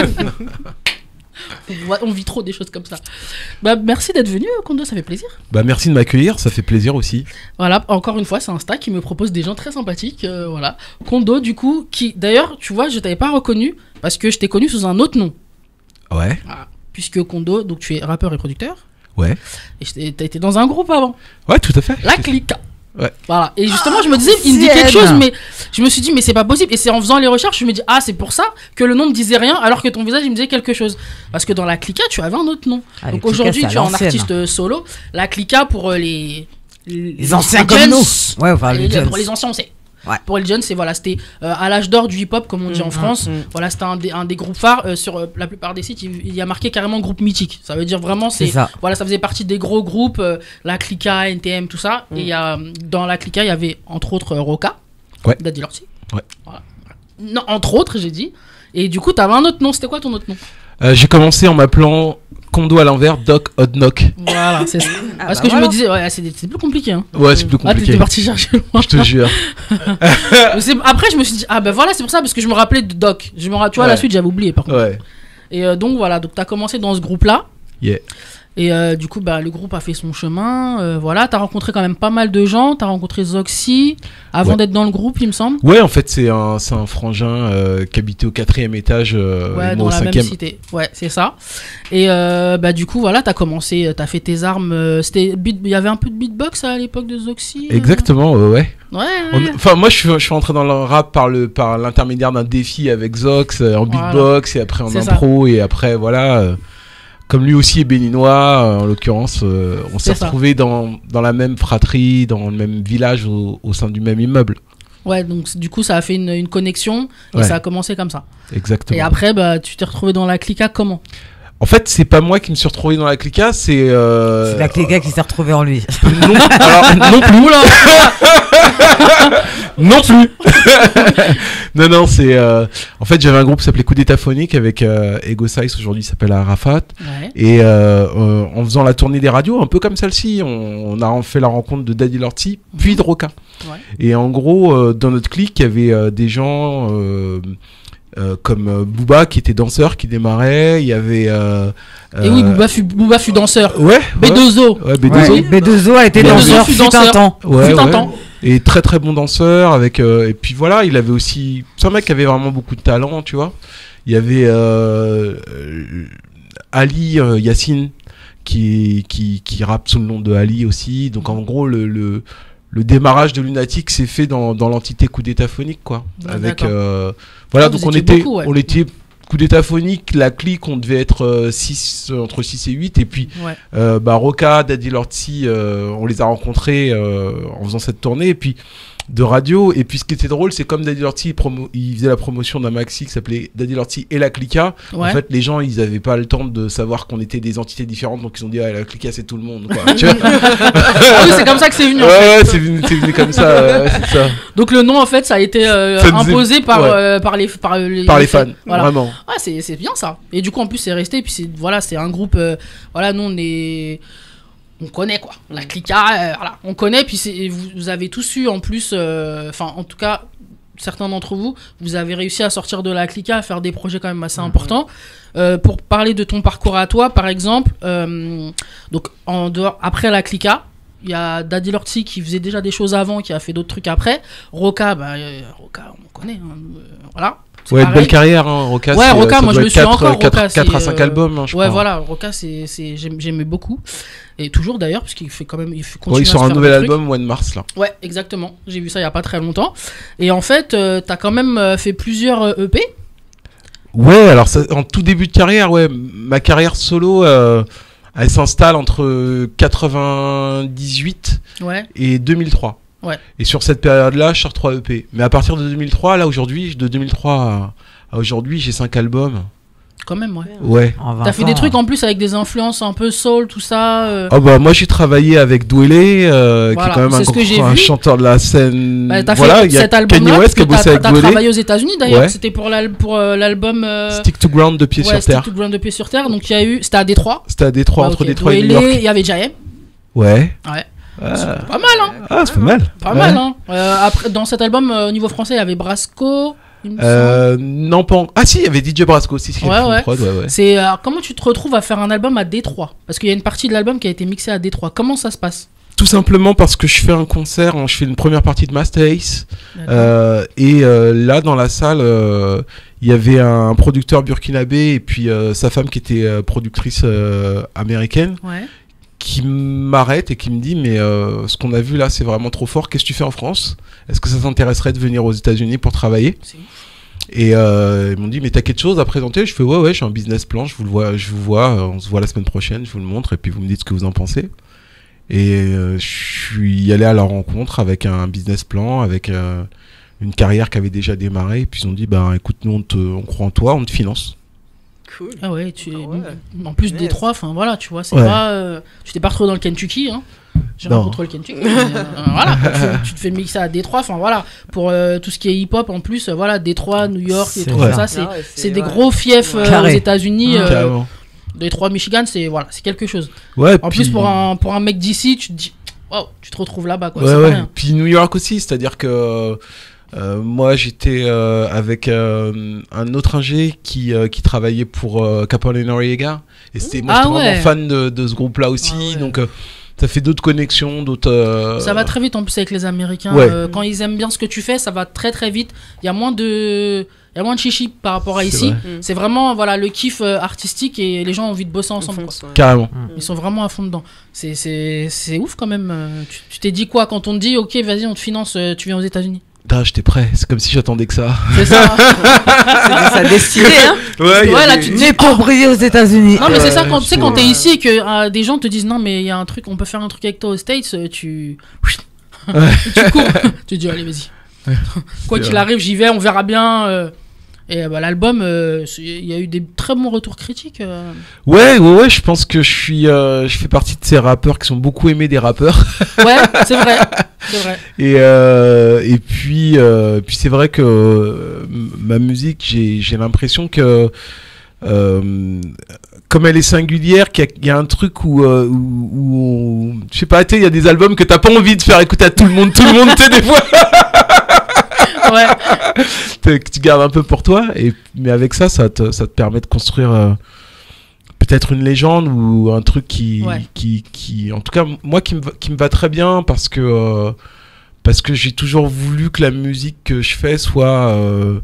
On vit trop des choses comme ça. Bah, merci d'être venu, Kondo, ça fait plaisir. Bah, merci de m'accueillir, ça fait plaisir aussi. Voilà, encore une fois, c'est Insta qui me propose des gens très sympathiques. Voilà. Kondo, du coup, qui, d'ailleurs, tu vois, je t'avais pas reconnu parce que je t'ai connu sous un autre nom. Ouais, Voilà. Puisque Kondo, donc tu es rappeur et producteur. ouais. Et t'as été dans un groupe avant. Ouais, tout à fait. La Clica. Ouais. Voilà. Et justement, je me disais, il me dit quelque ancienne. chose, mais je me suis dit, mais c'est pas possible. Et c'est en faisant les recherches, je me dis, ah, c'est pour ça que le nom me disait rien, alors que ton visage, il me disait quelque chose. Parce que dans la Clica, tu avais un autre nom. Ah, les Donc Clica, aujourd'hui, c'est à tu es un l'ancienne. artiste solo. La Clica pour les anciens comme jeunes. nous. Ouais, enfin, les jeunes. Pour les anciens, on sait. Ouais. Pour les jeunes, c'est voilà, c'était à l'âge d'or du hip-hop, comme on dit en France. Voilà, c'était un des groupes phares. Sur la plupart des sites, il y a marqué carrément groupe mythique. Ça veut dire vraiment, C'est ça. voilà, ça faisait partie des gros groupes, la Clica, NTM, tout ça. Et il y a, dans la Clica, il y avait entre autres Roca, Ouais. Daddy Lorty. Ouais. Voilà. Non, entre autres, j'ai dit. Et du coup, t'avais un autre nom. C'était quoi ton autre nom? J'ai commencé en m'appelant Kondo à l'envers, Doc Odnock. Voilà, c'est ça. Ah, Parce bah que je voilà. me disais, ouais, c'est plus compliqué. Hein. Ouais, c'est plus Ah, compliqué. t'étais parti chercher loin. Je te jure. Après, je me suis dit, ah ben voilà, c'est pour ça, parce que je me rappelais de Doc. Tu vois, Ouais. la suite, j'avais oublié par contre. Ouais. Et donc voilà, donc t'as commencé dans ce groupe-là. Yeah. Et du coup, bah, le groupe a fait son chemin. Voilà, t'as rencontré quand même pas mal de gens. T'as rencontré Zoxy avant Ouais. d'être dans le groupe, il me semble. Ouais, en fait, c'est un frangin qui habitait au 4e étage, Ouais, et dans moi au la même 5e. cité. Ouais, c'est ça. Et bah, du coup, voilà, t'as commencé, t'as fait tes armes. Il y avait un peu de beatbox à l'époque de Zoxy. Exactement, ouais. Ouais. Enfin, moi, je suis rentré dans le rap par l'intermédiaire d'un défi avec Zox en Voilà. beatbox et après en C'est impro et après, voilà. Comme lui aussi est béninois, en l'occurrence, on s'est C'est ça. retrouvés dans la même fratrie, dans le même village, au sein du même immeuble. Ouais, donc du coup, ça a fait une connexion et Ouais. ça a commencé comme ça. Exactement. Et après, bah, tu t'es retrouvé dans la Clica comment? En fait, c'est pas moi qui me suis retrouvé dans la clica, c'est. C'est la Clica qui s'est retrouvée en lui. Non, alors, non plus. Non plus. non, c'est. En fait, j'avais un groupe qui s'appelait Coup d'État Phonique avec Ego Size, aujourd'hui il s'appelle Arafat. Ouais. Et en faisant la tournée des radios, un peu comme celle-ci, on a fait la rencontre de Daddy Lorty, puis de Roca. Ouais. Et en gros, dans notre clique, il y avait des gens comme Booba qui était danseur, qui démarrait. Il y avait. Et oui, Booba fut danseur. Ouais. B2O. Ouais, B2O. Ouais, B2O a été B2O danseur fut fut un danseur. temps. Ouais, Fut un ouais. temps. Et très très bon danseur avec et puis voilà, il avait aussi, c'est un mec qui avait vraiment beaucoup de talent, tu vois. Il y avait Ali Yacine qui rappe sous le nom de Ali aussi. Donc en gros le démarrage de Lunatic s'est fait dans l'entité Coup d'État Phonique, quoi. Ah, Avec d'accord. voilà, Ah, donc vous on étiez était beaucoup, ouais. Coup d'État Phonique, la clique, on devait être entre 6 et 8 et puis Ouais. Roca, Daddy Lorty, on les a rencontrés en faisant cette tournée et puis de radio. Et puis ce qui était drôle, c'est comme Daddy Lorty il faisait la promotion d'un maxi qui s'appelait Daddy Lorty et la Clica. Ouais. En fait, les gens, ils avaient pas le temps de savoir qu'on était des entités différentes, donc ils ont dit la Clica c'est tout le monde, quoi. Tu vois. Ah oui, c'est comme ça que c'est venu. en fait. Ouais, c'est venu comme ça, c'est ça. Donc le nom en fait, ça a été Ça nous est- imposé par ouais. par les Par les fans, Voilà. vraiment. Ah, c'est bien ça. Et du coup, en plus, c'est resté. Et puis c'est un groupe. Voilà, nous on connaît quoi. La Clica, voilà, on connaît. Puis vous avez tous eu en plus. Enfin, en tout cas, certains d'entre vous, vous avez réussi à sortir de la Clica, à faire des projets quand même assez importants. Pour parler de ton parcours à toi, par exemple, donc en dehors, après la Clica. Il y a Daddy Lorty qui faisait déjà des choses avant, qui a fait d'autres trucs après. Roca, Roca, on connaît. Hein, voilà. C'est Ouais, pareil. belle carrière, hein, Roca. Ouais, c'est- Roca, ça moi je doit le être suis encore. 4 Roca, 4 à 5 albums, hein, je ouais, crois. voilà, Roca, j'aimais beaucoup. Et toujours d'ailleurs, parce qu'il fait quand même. Il continue Ouais, il à sort se un faire nouvel des trucs. album au mois de mars, là. Ouais, exactement. J'ai vu ça il y a pas très longtemps. Et en fait, t'as quand même fait plusieurs EP. Ouais, alors en tout début de carrière, ouais, ma carrière solo, elle s'installe entre 98 Ouais. et 2003. Ouais. Et sur cette période-là, je sors 3 EP. Mais à partir de 2003, là aujourd'hui, de 2003 à aujourd'hui, j'ai 5 albums. Quand même, ouais. Ouais. En 20 T'as fait des ans. trucs en plus avec des influences un peu soul, tout ça. Oh bah moi j'ai travaillé avec Dwele, qui est Voilà, quand même c'est ce que j'ai un vu. chanteur de la scène. Bah, t'as voilà, fait il y a cet album-là, Kanye West qui a parce que bossé avec t'as Dwele. travaillé aux États-Unis d'ailleurs. Ouais. C'était pour l'album. Stick to Ground de Pied Ouais, sur Stick Terre. to Ground de Pied sur Terre. Donc il y a eu. C'était à Détroit. C'était à Détroit, Ah, entre ok. Détroit et New Dwele, York. il y avait J.M. Ouais. Ouais. Ah, Pas mal, hein. ah c'est pas mal. Pas Ouais. mal, hein. Après, dans cet album, au niveau français, il y avait Brasco. il me semble. Non, pas. Ah si, il y avait DJ Brasco aussi. Ouais, ouais. Prod, ouais. C'est comment tu te retrouves à faire un album à Détroit? Parce qu'il y a une partie de l'album qui a été mixée à Détroit. Comment ça se passe? Tout simplement parce que je fais un concert, je fais une première partie de Master Ace. Là, dans la salle, il y avait un producteur burkinabé et puis sa femme qui était productrice américaine Ouais. qui m'arrête et qui me dit mais ce qu'on a vu là c'est vraiment trop fort, qu'est-ce que tu fais en France? Est-ce que ça t'intéresserait de venir aux États-Unis pour travailler? C'est ouf. Et ils m'ont dit mais t'as quelque chose à présenter? Je fais ouais j'ai un business plan, je vous vois, on se voit la semaine prochaine, je vous le montre et puis vous me dites ce que vous en pensez. Et je suis allé à leur rencontre avec un business plan, avec une carrière qui avait déjà démarré et puis ils ont dit bah écoute nous on croit en toi, on te finance. Cool. Ah ouais, Ah ouais. en plus Yes. Détroit, enfin voilà, tu vois, c'est Ouais. pas. Tu t'es pas retrouvé dans le Kentucky, hein. J'ai rien Non. contre le Kentucky. Mais, voilà, tu te fais mixer à Détroit, enfin voilà, pour tout ce qui est hip-hop en plus, voilà, Détroit, New York, et C'est tout vrai. ça, Ah ouais, c'est des ouais. gros fiefs aux Carré. États-Unis. Carrément. Détroit, Michigan, c'est voilà, c'est quelque chose. Ouais, En puis- plus, pour un mec d'ici, tu te dis, waouh, tu te retrouves là-bas, quoi. Ouais, c'est pas ouais. rien. Puis New York aussi, c'est-à-dire que moi j'étais avec un autre ingé qui travaillait pour Capone et Noriega. Et moi Ah j'étais ouais. vraiment fan de ce groupe-là aussi. Ah ouais. Donc ça fait d'autres connexions, d'autres. Ça va très vite en plus avec les Américains. Ouais. Quand ils aiment bien ce que tu fais, ça va très très vite. Il y a moins de chichi par rapport à C'est ici. vrai. C'est vraiment voilà le kiff artistique et les gens ont envie de bosser ensemble. Quoi. Carrément. Ils sont vraiment à fond dedans. C'est ouf quand même. Tu t'es dit quoi quand on te dit ok vas-y on te finance, tu viens aux États-Unis. Ah, j'étais prêt. C'est comme si j'attendais que ça. C'est ça. C'était sa destinée, hein. Ouais, Ouais, là, tu te dis, Né pour briller aux États-Unis. Non mais c'est ça quand tu sais c'est- quand t'es ici et que des gens te disent non mais il y a un truc on peut faire un truc avec toi aux States tu tu cours tu dis allez vas-y quoi C'est qu'il vrai. arrive j'y vais on verra bien et bah, l'album il y a eu des très bons retours critiques Ouais, je pense que je fais partie de ces rappeurs qui sont beaucoup aimés des rappeurs. ouais c'est vrai Et puis c'est vrai que ma musique, j'ai l'impression que comme elle est singulière, qu'il y a un truc où je sais pas, tu sais, il y a des albums que t'as pas envie de faire écouter à tout le monde, tu sais, des fois, ouais que tu gardes un peu pour toi. Mais avec ça te permet de construire peut-être une légende ou un truc qui, en tout cas, moi, qui me va très bien parce que j'ai toujours voulu que la musique que je fais soit,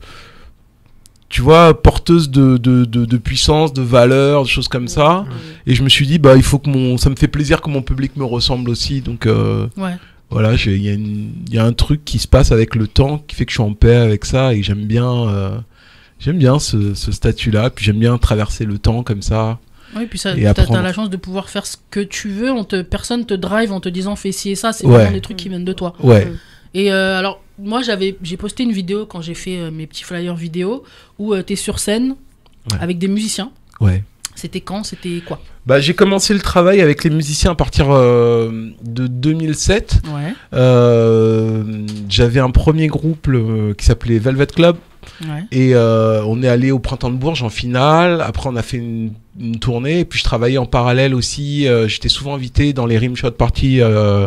tu vois, porteuse de puissance, de valeur, de choses comme ça. Et je me suis dit, bah, il faut que ça me fait plaisir que mon public me ressemble aussi. Donc, ouais voilà, il y a un truc qui se passe avec le temps qui fait que je suis en paix avec ça et j'aime bien ce statut-là. Puis j'aime bien traverser le temps comme ça. oui puis ça Et t'as apprendre. la chance de pouvoir faire ce que tu veux personne te drive en te disant fais ci et ça c'est Ouais. vraiment des trucs qui viennent de toi. Ouais. Et alors, moi, j'ai posté une vidéo quand j'ai fait mes petits flyers vidéo où t'es sur scène Ouais. avec des musiciens. Ouais. C'était quand? C'était quoi? Bah, j'ai commencé le travail avec les musiciens à partir de 2007. Ouais, J'avais un premier groupe qui s'appelait Velvet Club. ouais. Et on est allé au Printemps de Bourges en finale. Après, on a fait une tournée. Et puis, je travaillais en parallèle aussi. J'étais souvent invité dans les Rimshot Parties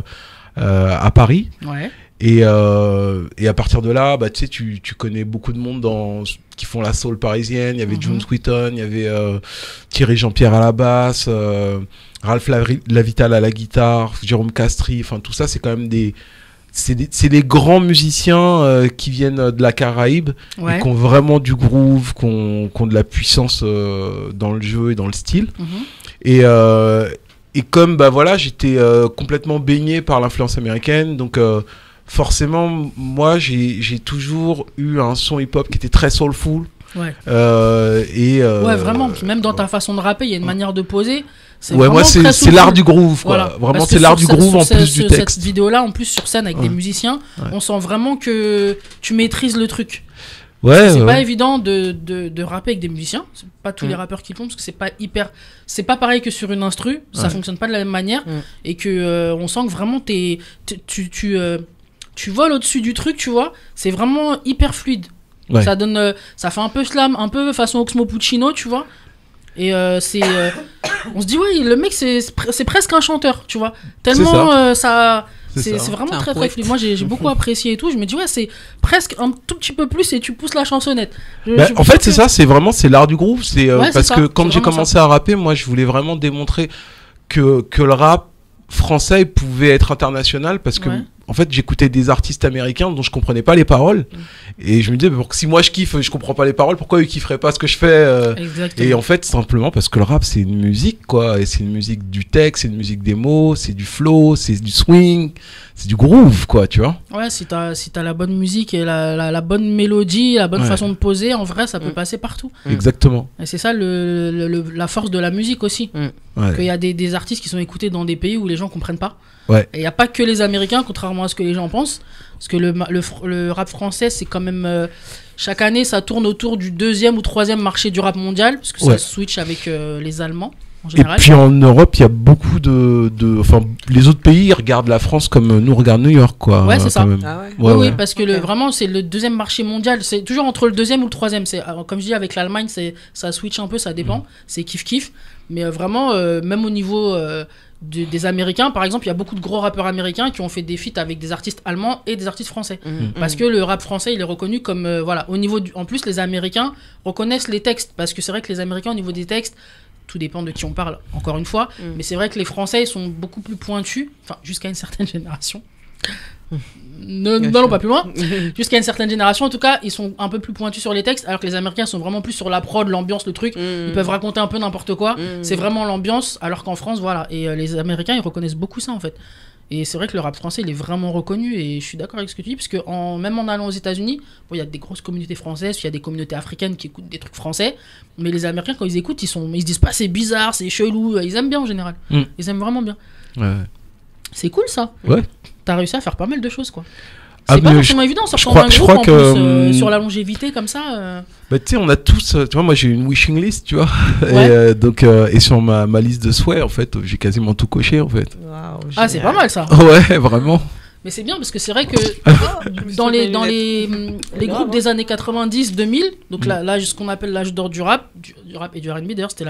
à Paris. Ouais. Et à partir de là, bah, tu sais, tu connais beaucoup de monde qui font la soul parisienne. Il y avait Mhm. June Sweeton, il y avait Thierry Jean-Pierre à la basse, Ralph Lavital à la guitare, Jérôme Castry. Enfin, tout ça, c'est quand même c'est des grands musiciens qui viennent de la Caraïbe Ouais. et qui ont vraiment du groove, qui ont de la puissance dans le jeu et dans le style. Mhm. Et comme bah voilà, j'étais complètement baigné par l'influence américaine, donc forcément, moi, j'ai toujours eu un son hip-hop qui était très soulful. Ouais. Ouais, vraiment. Puis même dans ta façon de rapper, il y a une manière de poser. C'est Ouais, moi, vraiment très c'est l'art soulful. du groove, quoi. Voilà. Vraiment, Parce c'est que l'art sur du groove en sur plus du texte. Cette vidéo-là, en plus sur scène avec Ouais. des musiciens, Ouais. on sent vraiment que tu maîtrises le truc. Ouais, c'est pas évident de rapper avec des musiciens. C'est pas tous les rappeurs qui le font parce que c'est pas pareil que sur une instru. Ça fonctionne pas de la même manière et que on sent que vraiment tu voles au-dessus du truc, tu vois. C'est vraiment hyper fluide. Ouais. Ça fait un peu slam, un peu façon Oxmo Puccino, tu vois. Et on se dit ouais, le mec c'est presque un chanteur, tu vois. Tellement c'est vraiment très très fluide. Moi j'ai beaucoup apprécié et tout. Je me dis ouais, c'est presque un tout petit peu plus et tu pousses la chansonnette. En fait c'est ça, c'est l'art du groove. C'est parce que quand j'ai commencé à rapper, moi je voulais vraiment démontrer que le rap français pouvait être international parce que en fait j'écoutais des artistes américains dont je comprenais pas les paroles et je me disais si moi je kiffe, je comprends pas les paroles, pourquoi eux kifferaient pas ce que je fais et en fait simplement parce que le rap c'est une musique quoi, et c'est une musique du texte, c'est une musique des mots, c'est du flow, c'est du swing, c'est du groove quoi, tu vois. Ouais, si t'as la bonne musique et la bonne mélodie, la bonne façon de poser, en vrai ça peut passer partout. Exactement. Et c'est ça la force de la musique aussi. Qu'il y a des artistes qui sont écoutés dans des pays où les gens comprennent pas. Et il n'y a pas que les Américains, contrairement à ce que les gens pensent. Parce que le rap français, c'est quand même... chaque année, ça tourne autour du 2e ou 3e marché du rap mondial. Parce que ça switch avec les Allemands, en général. Et puis en Europe, il y a beaucoup enfin, les autres pays regardent la France comme nous regardent New York, quoi. Ouais, c'est ça. Ah oui, parce que vraiment, c'est le 2e marché mondial. C'est toujours entre le 2e ou le 3e. Comme je dis, avec l'Allemagne, ça switch un peu, ça dépend. C'est kiff-kiff. Mais vraiment, même au niveau... des Américains, par exemple, il y a beaucoup de gros rappeurs américains qui ont fait des feats avec des artistes allemands et des artistes français. Parce que le rap français, il est reconnu comme... au niveau en plus, les Américains reconnaissent les textes. Parce que c'est vrai que les Américains, au niveau des textes, tout dépend de qui on parle, encore une fois. Mais c'est vrai que les Français, ils sont beaucoup plus pointus. Enfin, jusqu'à une certaine génération. N'allons pas plus loin. Jusqu'à une certaine génération, en tout cas, ils sont un peu plus pointus sur les textes, alors que les Américains sont vraiment plus sur la prod, l'ambiance, le truc. Ils peuvent raconter un peu n'importe quoi. C'est vraiment l'ambiance, alors qu'en France, voilà. Et les Américains, ils reconnaissent beaucoup ça, en fait. Et c'est vrai que le rap français, il est vraiment reconnu. Et je suis d'accord avec ce que tu dis, parce que même en allant aux États-Unis, il y a des grosses communautés françaises, il y a des communautés africaines qui écoutent des trucs français. Mais les Américains, quand ils écoutent, ils se disent pas c'est bizarre, c'est chelou. Ils aiment bien en général. Ils aiment vraiment bien. C'est cool ça. T'as réussi à faire pas mal de choses, quoi. C'est pas forcément évident, sortant d'un groupe en plus, sur la longévité comme ça. Bah, tu sais, on a tous, tu vois, moi j'ai une wishing list, tu vois. Et sur ma liste de souhaits, en fait, j'ai quasiment tout coché, en fait. Wow, c'est pas mal ça. Ouais, vraiment. Mais c'est bien parce que c'est vrai que dans les groupes des années 90-2000, donc là, ce qu'on appelle l'âge d'or du rap et du R&B, d'ailleurs, c'était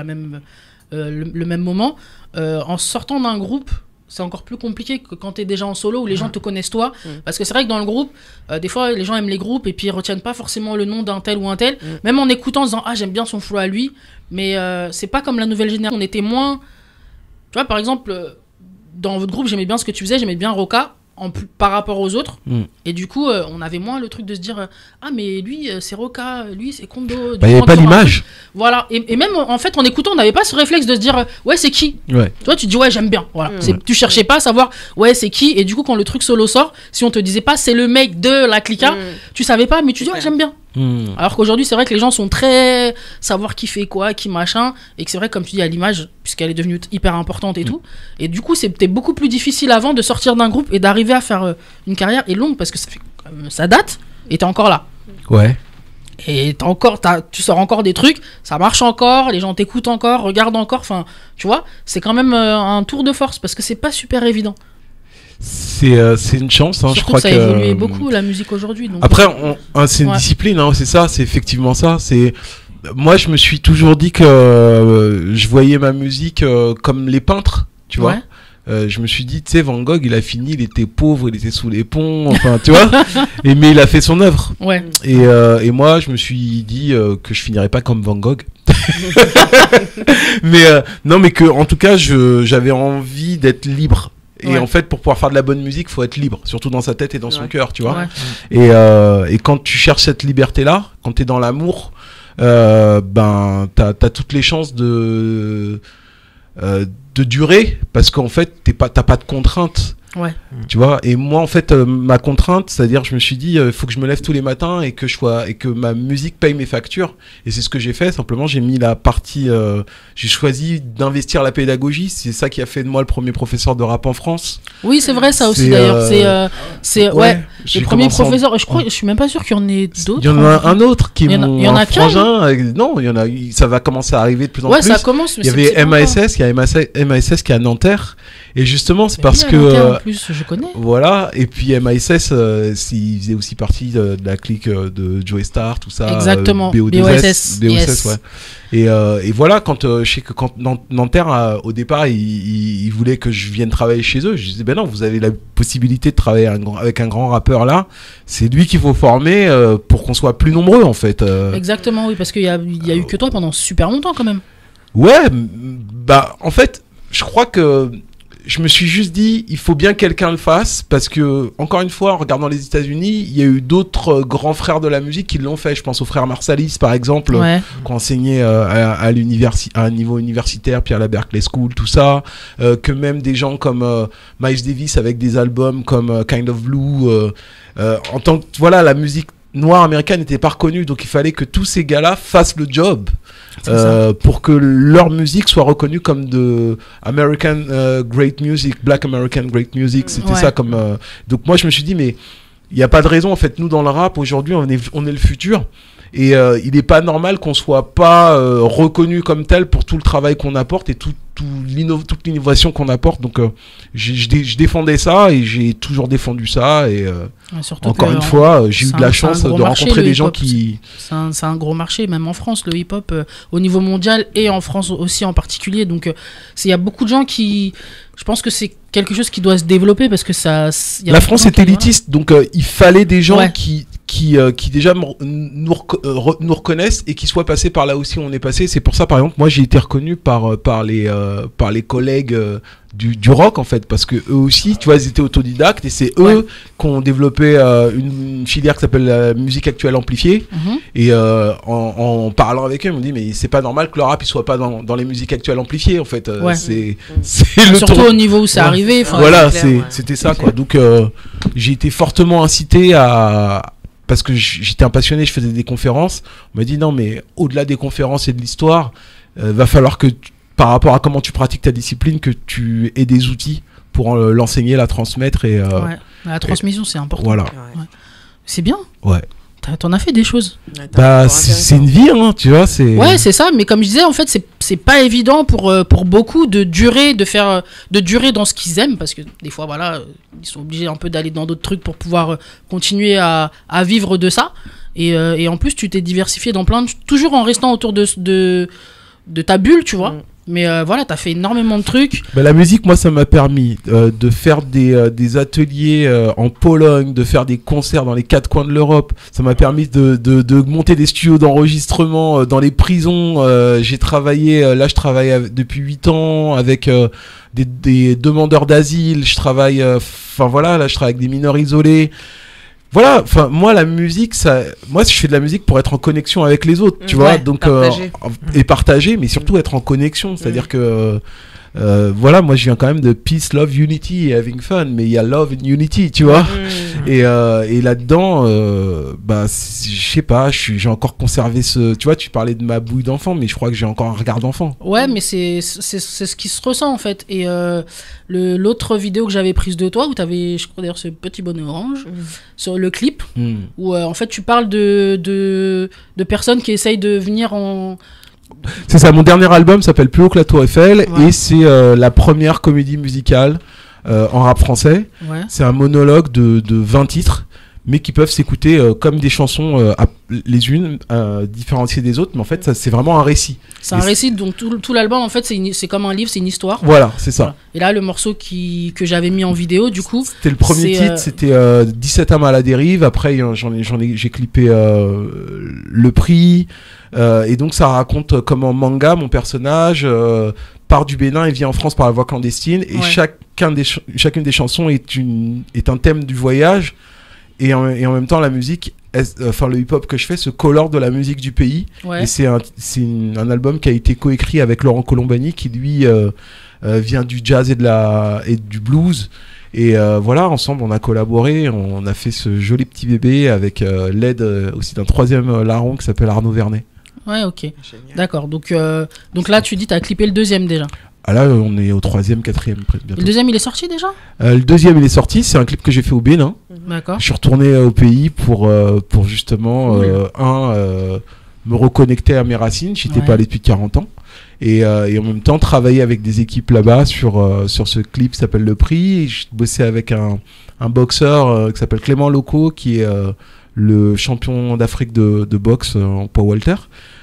le même moment. En sortant d'un groupe, c'est encore plus compliqué que quand t'es déjà en solo où les gens te connaissent toi. Parce que c'est vrai que dans le groupe, des fois les gens aiment les groupes et puis ils retiennent pas forcément le nom d'un tel ou un tel. Même en écoutant en disant j'aime bien son flow à lui. Mais c'est pas comme la nouvelle génération. On était moins... Tu vois, par exemple, dans votre groupe, j'aimais bien ce que tu faisais, j'aimais bien Roca. Par rapport aux autres et du coup on avait moins le truc de se dire mais lui c'est Roca, lui c'est Kondo, il n'y avait pas l'image, voilà, et même en fait en écoutant on n'avait pas ce réflexe de se dire ouais c'est qui, toi tu dis ouais j'aime bien, voilà. Tu cherchais pas à savoir ouais c'est qui, et du coup quand le truc solo sort, si on te disait pas c'est le mec de la clica, tu savais pas, mais tu dis ouais j'aime bien. Alors qu'aujourd'hui c'est vrai que les gens sont très savoir qui fait quoi, qui machin, et que c'est vrai comme tu dis à l'image, puisqu'elle est devenue hyper importante et tout, et du coup c'était beaucoup plus difficile avant de sortir d'un groupe et d'arriver à faire une carrière, et longue parce que ça date et t'es encore là, et tu sors encore des trucs, ça marche encore, les gens t'écoutent encore, regardent encore, enfin tu vois, c'est quand même un tour de force parce que c'est pas super évident. C'est une chance, hein. Je crois que ça a évolué beaucoup la musique aujourd'hui. Donc après, c'est une discipline, hein, c'est ça, c'est effectivement ça. Moi, je me suis toujours dit que je voyais ma musique comme les peintres, tu vois. Je me suis dit, tu sais, Van Gogh, il a fini, il était pauvre, il était sous les ponts, enfin, tu vois. Mais il a fait son œuvre. Et moi, je me suis dit que je finirais pas comme Van Gogh. Mais non, mais que, en tout cas, j'avais envie d'être libre. Et en fait, pour pouvoir faire de la bonne musique, faut être libre, surtout dans sa tête et dans son cœur, tu vois. Et quand tu cherches cette liberté-là, quand t'es dans l'amour, t'as toutes les chances de durer, parce qu'en fait, t'as pas de contraintes. Ouais. Tu vois, et moi en fait ma contrainte, c'est-à-dire je me suis dit il faut que je me lève tous les matins et que ma musique paye mes factures, et c'est ce que j'ai fait. Simplement j'ai mis la partie j'ai choisi d'investir la pédagogie. C'est ça qui a fait de moi le premier professeur de rap en France. Oui, c'est vrai, ça aussi d'ailleurs. C'est le premier professeur. Je suis même pas sûr qu'il y en ait d'autres. Il y en a un autre qui est il y en a frangin. Non, il y en a. Ça va commencer à arriver de plus en plus. Ça commence. Il y avait MASS, il y a MASS qui est à Nanterre, et justement c'est parce que en plus, je connais. Voilà, et puis MASS, il faisait aussi partie de la clique de Joey Star, tout ça. Exactement. BOSS, yes. Ouais. Et voilà, je sais que quand Nanterre, au départ, ils voulaient que je vienne travailler chez eux. Je disais, ben non, vous avez la possibilité de travailler avec un grand rappeur là. C'est lui qu'il faut former pour qu'on soit plus nombreux, en fait. Exactement, oui, parce qu'il y a eu que toi pendant super longtemps, quand même. Ouais, bah, en fait, je crois que je me suis juste dit, il faut bien que quelqu'un le fasse, parce que, encore une fois, en regardant les États-Unis, il y a eu d'autres grands frères de la musique qui l'ont fait. Je pense au frère Marsalis, par exemple, qui ont enseigné à un niveau universitaire, puis à la Berklee School, tout ça. Que même des gens comme Miles Davis avec des albums comme Kind of Blue. En tant que, voilà, la musique noire américaine n'était pas reconnue, donc il fallait que tous ces gars-là fassent le job pour que leur musique soit reconnue comme de American Great Music, Black American Great Music. C'était ça comme. Donc moi je me suis dit, mais il n'y a pas de raison, en fait. Nous dans le rap aujourd'hui on est le futur. Et il n'est pas normal qu'on soit pas reconnu comme tel pour tout le travail qu'on apporte et toute l'innovation qu'on apporte. Donc je défendais ça, et j'ai toujours défendu ça. Et encore une fois, j'ai eu de la chance de rencontrer des gens qui... C'est un gros marché, même en France, le hip-hop, au niveau mondial, et en France aussi en particulier. Donc il y a beaucoup de gens qui... Je pense que c'est quelque chose qui doit se développer, parce que ça... La France est élitiste, donc il fallait des gens qui déjà nous reconnaissent et qui soient passés par là aussi où on est passé. C'est pour ça, par exemple, moi j'ai été reconnu par les collègues du rock, en fait, parce que eux aussi, tu vois, ils étaient autodidactes, et c'est eux qui ont développé une filière qui s'appelle la musique actuelle amplifiée. Et en parlant avec eux, ils m'ont dit, mais c'est pas normal que le rap il soit pas dans les musiques actuelles amplifiées, en fait. C'est surtout au niveau où c'est arrivé. Voilà, c'était ça, quoi. Donc j'ai été fortement incité parce que j'étais un passionné, je faisais des conférences. On m'a dit, non, mais au-delà des conférences et de l'histoire, va falloir que, par rapport à comment tu pratiques ta discipline, que tu aies des outils pour l'enseigner, la transmettre. Et, la transmission, c'est important. Voilà. Ouais. C'est bien. Ouais. T'en as fait des choses. Bah, c'est une vie, hein, tu vois. Ouais, c'est ça. Mais comme je disais, en fait, c'est pas évident pour beaucoup de durer dans ce qu'ils aiment, parce que des fois, voilà, ils sont obligés un peu d'aller dans d'autres trucs pour pouvoir continuer à vivre de ça. Et en plus, tu t'es diversifié dans plein de... Toujours en restant autour de ta bulle, tu vois. Mais voilà, t'as fait énormément de trucs. Bah, la musique, moi, ça m'a permis de faire des ateliers en Pologne, de faire des concerts dans les 4 coins de l'Europe. Ça m'a permis de monter des studios d'enregistrement dans les prisons. J'ai travaillé, là je travaille depuis 8 ans avec des demandeurs d'asile. Je travaille, voilà, là je travaille avec des mineurs isolés. Voilà, enfin moi la musique, moi je fais de la musique pour être en connexion avec les autres, tu vois, donc et partager, mais surtout être en connexion, c'est-à-dire que voilà, moi je viens quand même de peace, love, unity et having fun, mais il y a love and unity, tu vois. Et là-dedans, bah je sais pas, j'ai encore conservé tu vois, tu parlais de ma bouille d'enfant, mais je crois que j'ai encore un regard d'enfant. Ouais, mais c'est ce qui se ressent en fait. Et l'autre vidéo que j'avais prise de toi, où t'avais, je crois d'ailleurs, ce petit bonnet orange sur le clip, où en fait tu parles de personnes qui essayent de venir en... C'est ça, mon dernier album s'appelle Plus haut que la Tour Eiffel, et c'est la première comédie musicale en rap français. C'est un monologue de 20 titres, mais qui peuvent s'écouter comme des chansons les unes différenciées des autres, mais en fait ça, c'est vraiment un récit. C'est un récit, donc tout l'album en fait c'est comme un livre, c'est une histoire. Voilà, c'est ça. Voilà. Et là le morceau que j'avais mis en vidéo, du coup, c'était le premier titre, c'était 17 âmes à la dérive. Après j'ai clippé Le Prix, et donc ça raconte comment Manga, mon personnage, part du Bénin et vient en France par la voie clandestine, et chacune des chansons est un thème du voyage. Et en même temps, la musique, le hip-hop que je fais se colore de la musique du pays. Et c'est un album qui a été coécrit avec Laurent Colombani, qui lui vient du jazz et du blues. Et voilà, ensemble, on a collaboré, on a fait ce joli petit bébé avec l'aide aussi d'un troisième larron qui s'appelle Arnaud Vernet. Ouais, ok. Génial. D'accord. Donc là, tu dis, tu as clippé le deuxième déjà. Ah là, on est au troisième, quatrième. Et le deuxième, il est sorti déjà le deuxième, il est sorti. C'est un clip que j'ai fait au Bénin. D'accord. Je suis retourné au pays pour justement, me reconnecter à mes racines. J'étais pas allé depuis 40 ans. Et en même temps, travailler avec des équipes là-bas sur ce clip qui s'appelle Le Prix. Je bossais avec un boxeur qui s'appelle Clément Loco, qui est le champion d'Afrique de boxe en poids welter.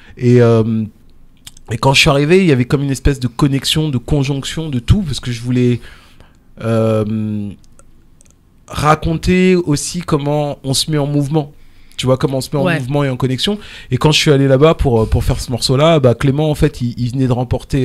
Et quand je suis arrivé, il y avait comme une espèce de connexion, de conjonction de tout, parce que je voulais raconter aussi comment on se met en mouvement. Tu vois, comment on se met en mouvement et en connexion. Et quand je suis allé là-bas pour faire ce morceau-là, Clément, en fait, il venait de remporter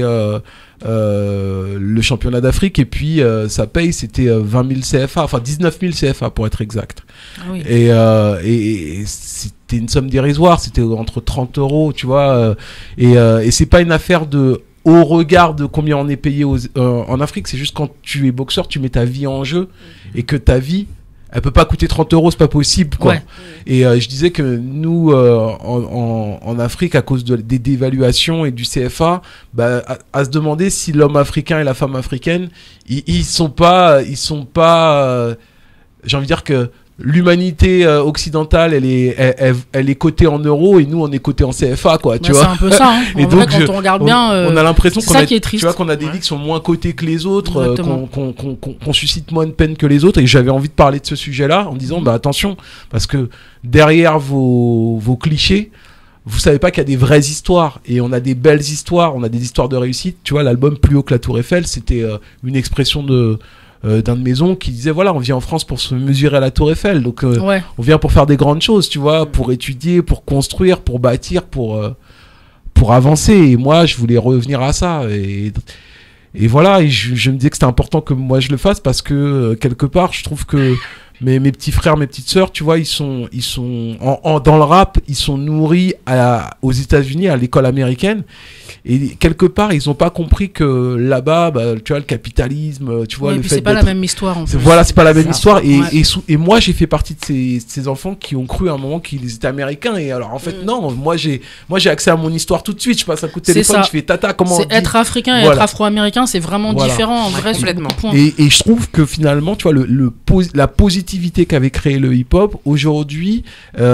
le championnat d'Afrique. Et puis, sa paye, c'était 20 000 CFA, enfin 19 000 CFA pour être exact. Ah oui. Et c'était une somme dérisoire, c'était entre 30 €, tu vois. Et c'est pas une affaire au regard de combien on est payé en Afrique. C'est juste quand tu es boxeur, tu mets ta vie en jeu et que ta vie... Elle peut pas coûter 30 €, c'est pas possible, quoi. Ouais. Et je disais que nous, en Afrique, à cause des dévaluations et du CFA, à se demander si l'homme africain et la femme africaine, ils sont pas, j'ai envie de dire que l'humanité occidentale, elle est cotée en euros et nous, on est coté en CFA, quoi. Tu vois. C'est un peu ça. Hein. Et donc, quand on regarde bien, on a l'impression qu'on a des vies qui sont moins cotées que les autres, qu'on suscite moins de peine que les autres. Et j'avais envie de parler de ce sujet-là en disant, attention, parce que derrière vos clichés, vous savez pas qu'il y a des vraies histoires. Et on a des belles histoires, on a des histoires de réussite. Tu vois, l'album Plus haut que la Tour Eiffel, c'était une expression d'un de mes oncles qui disait voilà, on vient en France pour se mesurer à la Tour Eiffel, donc on vient pour faire des grandes choses, tu vois, pour étudier, pour construire, pour bâtir, pour avancer. Et moi, je voulais revenir à ça. Et voilà, et je me disais que c'était important que moi je le fasse parce que quelque part, je trouve que mes petits frères, mes petites sœurs, tu vois, ils sont dans le rap, ils sont nourris aux États-Unis, à l'école américaine. Et quelque part, ils n'ont pas compris que là-bas, tu vois, le capitalisme, tu vois, le fait c'est pas la même histoire. En fait. Voilà, c'est pas la même histoire. Et moi, j'ai fait partie de ces enfants qui ont cru à un moment qu'ils étaient américains. Et alors, en fait, non, moi, j'ai accès à mon histoire tout de suite. Je passe un coup de téléphone, je fais tata, comment on dit. Être africain et être afro-américain, c'est vraiment différent, en vrai, complètement. Et je trouve que finalement, tu vois, la positivité qu'avait créé le hip-hop, aujourd'hui,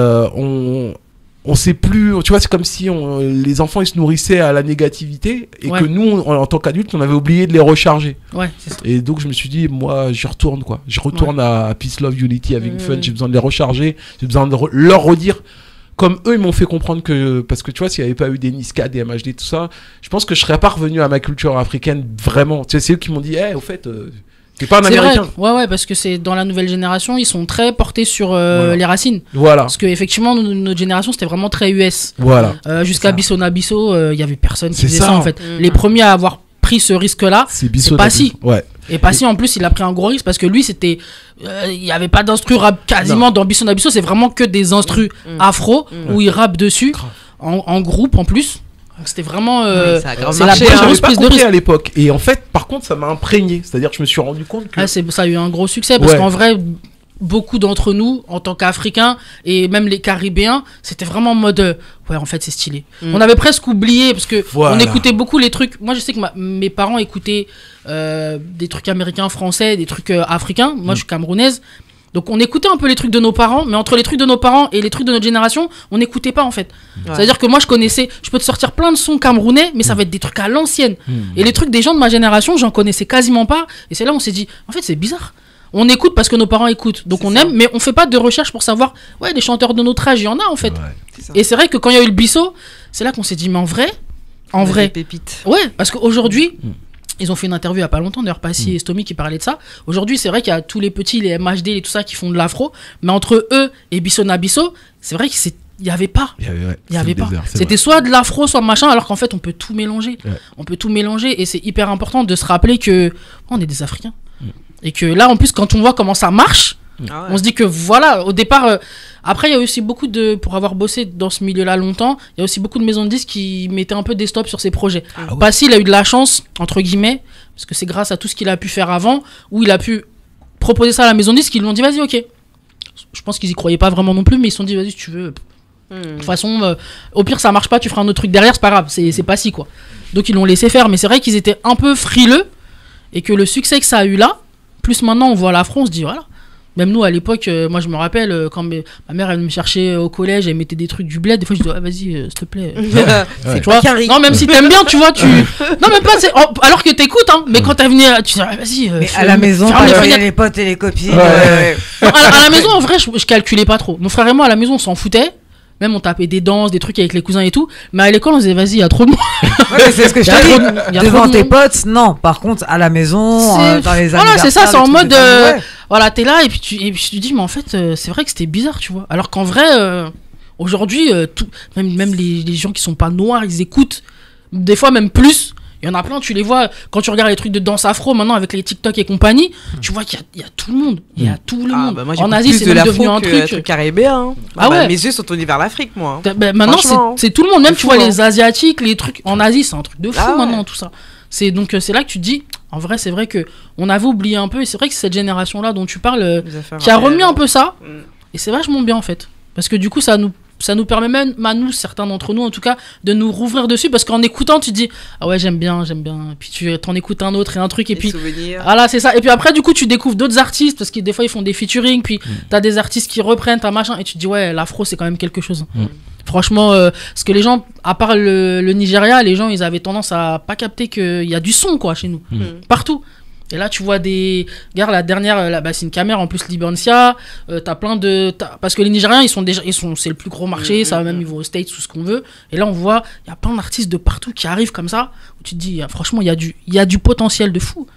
on sait plus, tu vois, c'est comme si les enfants ils se nourrissaient à la négativité et que nous en tant qu'adultes on avait oublié de les recharger. C'est ça. Et donc je me suis dit moi j'y retourne, quoi. Je retourne à Peace, Love, Unity, Having Fun. J'ai besoin de les recharger, j'ai besoin de leur redire comme eux ils m'ont fait comprendre que, parce que tu vois, s'il n'y avait pas eu des Niska, des MHD, tout ça, je pense que je serais pas revenu à ma culture africaine vraiment. Tu sais, c'est eux qui m'ont dit au fait t'es pas un Américain. Vrai. Ouais, parce que c'est dans la nouvelle génération, ils sont très portés sur les racines. Voilà. Parce que effectivement, notre génération, c'était vraiment très US. Voilà. Jusqu'à Bisso Nabisso, il y avait personne qui faisait ça en fait. Les premiers à avoir pris ce risque-là, c'est Passy. Ouais. Et Passy, en plus, il a pris un gros risque parce que lui, c'était, il y avait pas d'instru rap quasiment dans Bisso Nabisso. C'est vraiment que des instrus afro où il rappe dessus en groupe en plus. Donc c'était vraiment c'est la grosse prise de risque à l'époque. Et en fait, par contre, ça m'a imprégné. C'est-à-dire que je me suis rendu compte que ça a eu un gros succès parce qu'en vrai, beaucoup d'entre nous, en tant qu'Africains et même les Caribéens, c'était vraiment en mode ouais, en fait, c'est stylé. On avait presque oublié parce que on écoutait beaucoup les trucs. Moi, je sais que mes parents écoutaient des trucs américains, français, des trucs africains. Moi, je suis camerounaise. Donc on écoutait un peu les trucs de nos parents, mais entre les trucs de nos parents et les trucs de notre génération, on n'écoutait pas en fait. C'est-à-dire que moi je peux te sortir plein de sons camerounais, mais ça va être des trucs à l'ancienne. Et les trucs des gens de ma génération, j'en connaissais quasiment pas. Et c'est là où on s'est dit, en fait c'est bizarre. On écoute parce que nos parents écoutent, donc on aime, mais on fait pas de recherche pour savoir, ouais, les chanteurs de notre âge, il y en a en fait. Et c'est vrai que quand il y a eu le Bisso, c'est là qu'on s'est dit, mais en vrai, pépites. Ouais, parce qu'aujourd'hui... Ils ont fait une interview il n'y a pas longtemps, d'ailleurs, Passy et Stomy qui parlaient de ça. Aujourd'hui, c'est vrai qu'il y a tous les petits, les MHD et tout ça qui font de l'afro, mais entre eux et Bisso Nabisso, c'est vrai qu'il n'y avait pas. Il y avait pas. C'était soit de l'afro, soit machin, alors qu'en fait, on peut tout mélanger. On peut tout mélanger et c'est hyper important de se rappeler que on est des Africains. Et que là, en plus, quand on voit comment ça marche, on se dit que voilà, au départ... Après, il y a aussi beaucoup pour avoir bossé dans ce milieu-là longtemps, il y a aussi beaucoup de maisons de disques qui mettaient un peu des stops sur ses projets. Passy, il a eu de la chance, entre guillemets, parce que c'est grâce à tout ce qu'il a pu faire avant, où il a pu proposé ça à la maison de disque, ils lui ont dit vas-y, ok. Je pense qu'ils y croyaient pas vraiment non plus, mais ils se sont dit vas-y, si tu veux. De toute façon, au pire, ça marche pas, tu feras un autre truc derrière, c'est pas grave, c'est pas si quoi. Donc ils l'ont laissé faire, mais c'est vrai qu'ils étaient un peu frileux et que le succès que ça a eu là, plus maintenant on voit l'afro, on se dit voilà. Même nous à l'époque, moi je me rappelle quand ma mère elle me cherchait au collège, elle mettait des trucs du bled, des fois je disais vas-y s'il te plaît. C'est tu vois, non même si t'aimes bien, tu vois, non même pas alors que t'écoutes hein, mais quand t'es venu tu dis vas-y. Mais à la maison, il y a les potes et les copines. Non, à la maison en vrai je calculais pas trop. Mon frère et moi à la maison on s'en foutait. Même on tapait des danses, des trucs avec les cousins et tout. Mais à l'école, on disait, vas-y, il y a trop de monde. Ouais, c'est ce que je te dis. Devant tes potes, non. Par contre, à la maison, dans les voilà, c'est ça, c'est en mode. Voilà, t'es là et puis tu te dis, mais en fait, c'est vrai que c'était bizarre, tu vois. Alors qu'en vrai, aujourd'hui, même les gens qui sont pas noirs, ils écoutent. Des fois, même plus. Il y en a plein, tu les vois, quand tu regardes les trucs de danse afro, maintenant avec les TikTok et compagnie, tu vois qu'il y a tout le monde. Il y a tout le monde. Bah moi, en Asie, c'est même devenu un truc caribéen. Mes yeux sont tournés vers l'Afrique, moi. Maintenant, c'est tout le monde. Même, tu vois, les Asiatiques, les trucs. En Asie, c'est un truc de fou maintenant, tout ça. Donc, c'est là que tu te dis, en vrai, c'est vrai qu'on avait oublié un peu. Et c'est vrai que c'est cette génération-là dont tu parles qui a remis un peu ça. Et c'est vachement bien, en fait. Parce que du coup, ça nous permet même à nous, certains d'entre nous en tout cas, de nous rouvrir dessus parce qu'en écoutant tu te dis ah ouais j'aime bien et puis tu t'en écoutes un autre et un truc et puis voilà c'est ça et puis après du coup tu découvres d'autres artistes parce que des fois ils font des featuring puis t'as des artistes qui reprennent ta machin et tu te dis ouais l'afro c'est quand même quelque chose franchement parce que les gens à part le Nigeria les gens ils avaient tendance à pas capter qu'il y a du son quoi chez nous partout. Et là, tu vois regarde, la dernière, c'est une caméra en plus, Libancia. T'as plein parce que les Nigériens, c'est le plus gros marché, ça va même niveau aux States, tout ce qu'on veut. Et là, on voit, il y a plein d'artistes de partout qui arrivent comme ça, où tu te dis, franchement, il y a du potentiel de fou.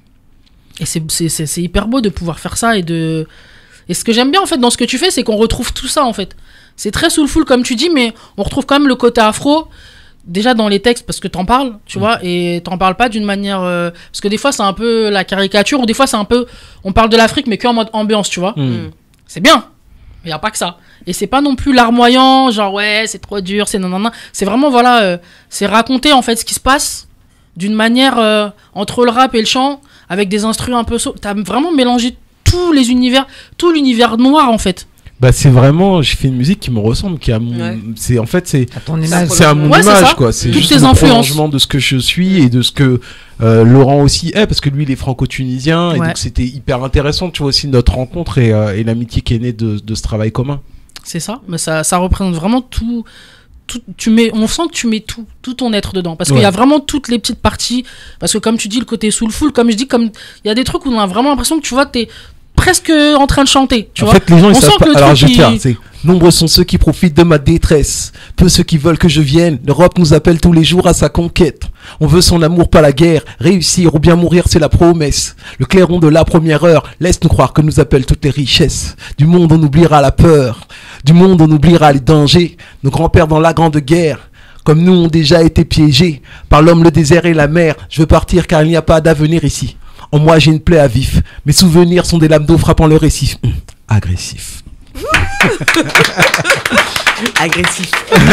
Et c'est hyper beau de pouvoir faire ça et ce que j'aime bien, en fait, dans ce que tu fais, c'est qu'on retrouve tout ça, en fait. C'est très soulful, comme tu dis, mais on retrouve quand même le côté afro. Déjà dans les textes parce que t'en parles tu vois et t'en parles pas d'une manière parce que des fois c'est un peu la caricature ou des fois c'est un peu on parle de l'Afrique mais qu'en mode ambiance tu vois c'est bien mais y a pas que ça et c'est pas non plus larmoyant genre ouais c'est trop dur c'est nanana c'est vraiment voilà c'est raconter en fait ce qui se passe d'une manière entre le rap et le chant avec des instruments un peu t'as vraiment mélangé tous les univers tout l'univers noir en fait. Bah c'est vraiment je fais une musique qui me ressemble qui a c'est en fait c'est à mon image quoi c'est toutes juste un prolongement de ce que je suis et de ce que Laurent aussi est parce que lui il est franco-tunisien et donc c'était hyper intéressant tu vois aussi notre rencontre et l'amitié qui est née de ce travail commun. C'est ça mais ça représente vraiment tout on sent que tu mets tout ton être dedans parce qu'il y a vraiment toutes les petites parties parce que comme tu dis le côté soulful comme je dis comme il y a des trucs où on a vraiment l'impression que tu vois t'es presque en train de chanter, tu vois. En fait, les gens ils savent pas. Alors je tiens, c'est nombreux sont ceux qui profitent de ma détresse, peu ceux qui veulent que je vienne. L'Europe nous appelle tous les jours à sa conquête. On veut son amour, pas la guerre. Réussir ou bien mourir, c'est la promesse. Le clairon de la première heure laisse nous croire que nous appellent toutes les richesses. Du monde on oubliera la peur, du monde on oubliera les dangers. Nos grands-pères dans la grande guerre. Comme nous ont déjà été piégés par l'homme, le désert et la mer. Je veux partir car il n'y a pas d'avenir ici. En moi j'ai une plaie à vif. Mes souvenirs sont des lames d'eau frappant le récif. Agressif. Agressif.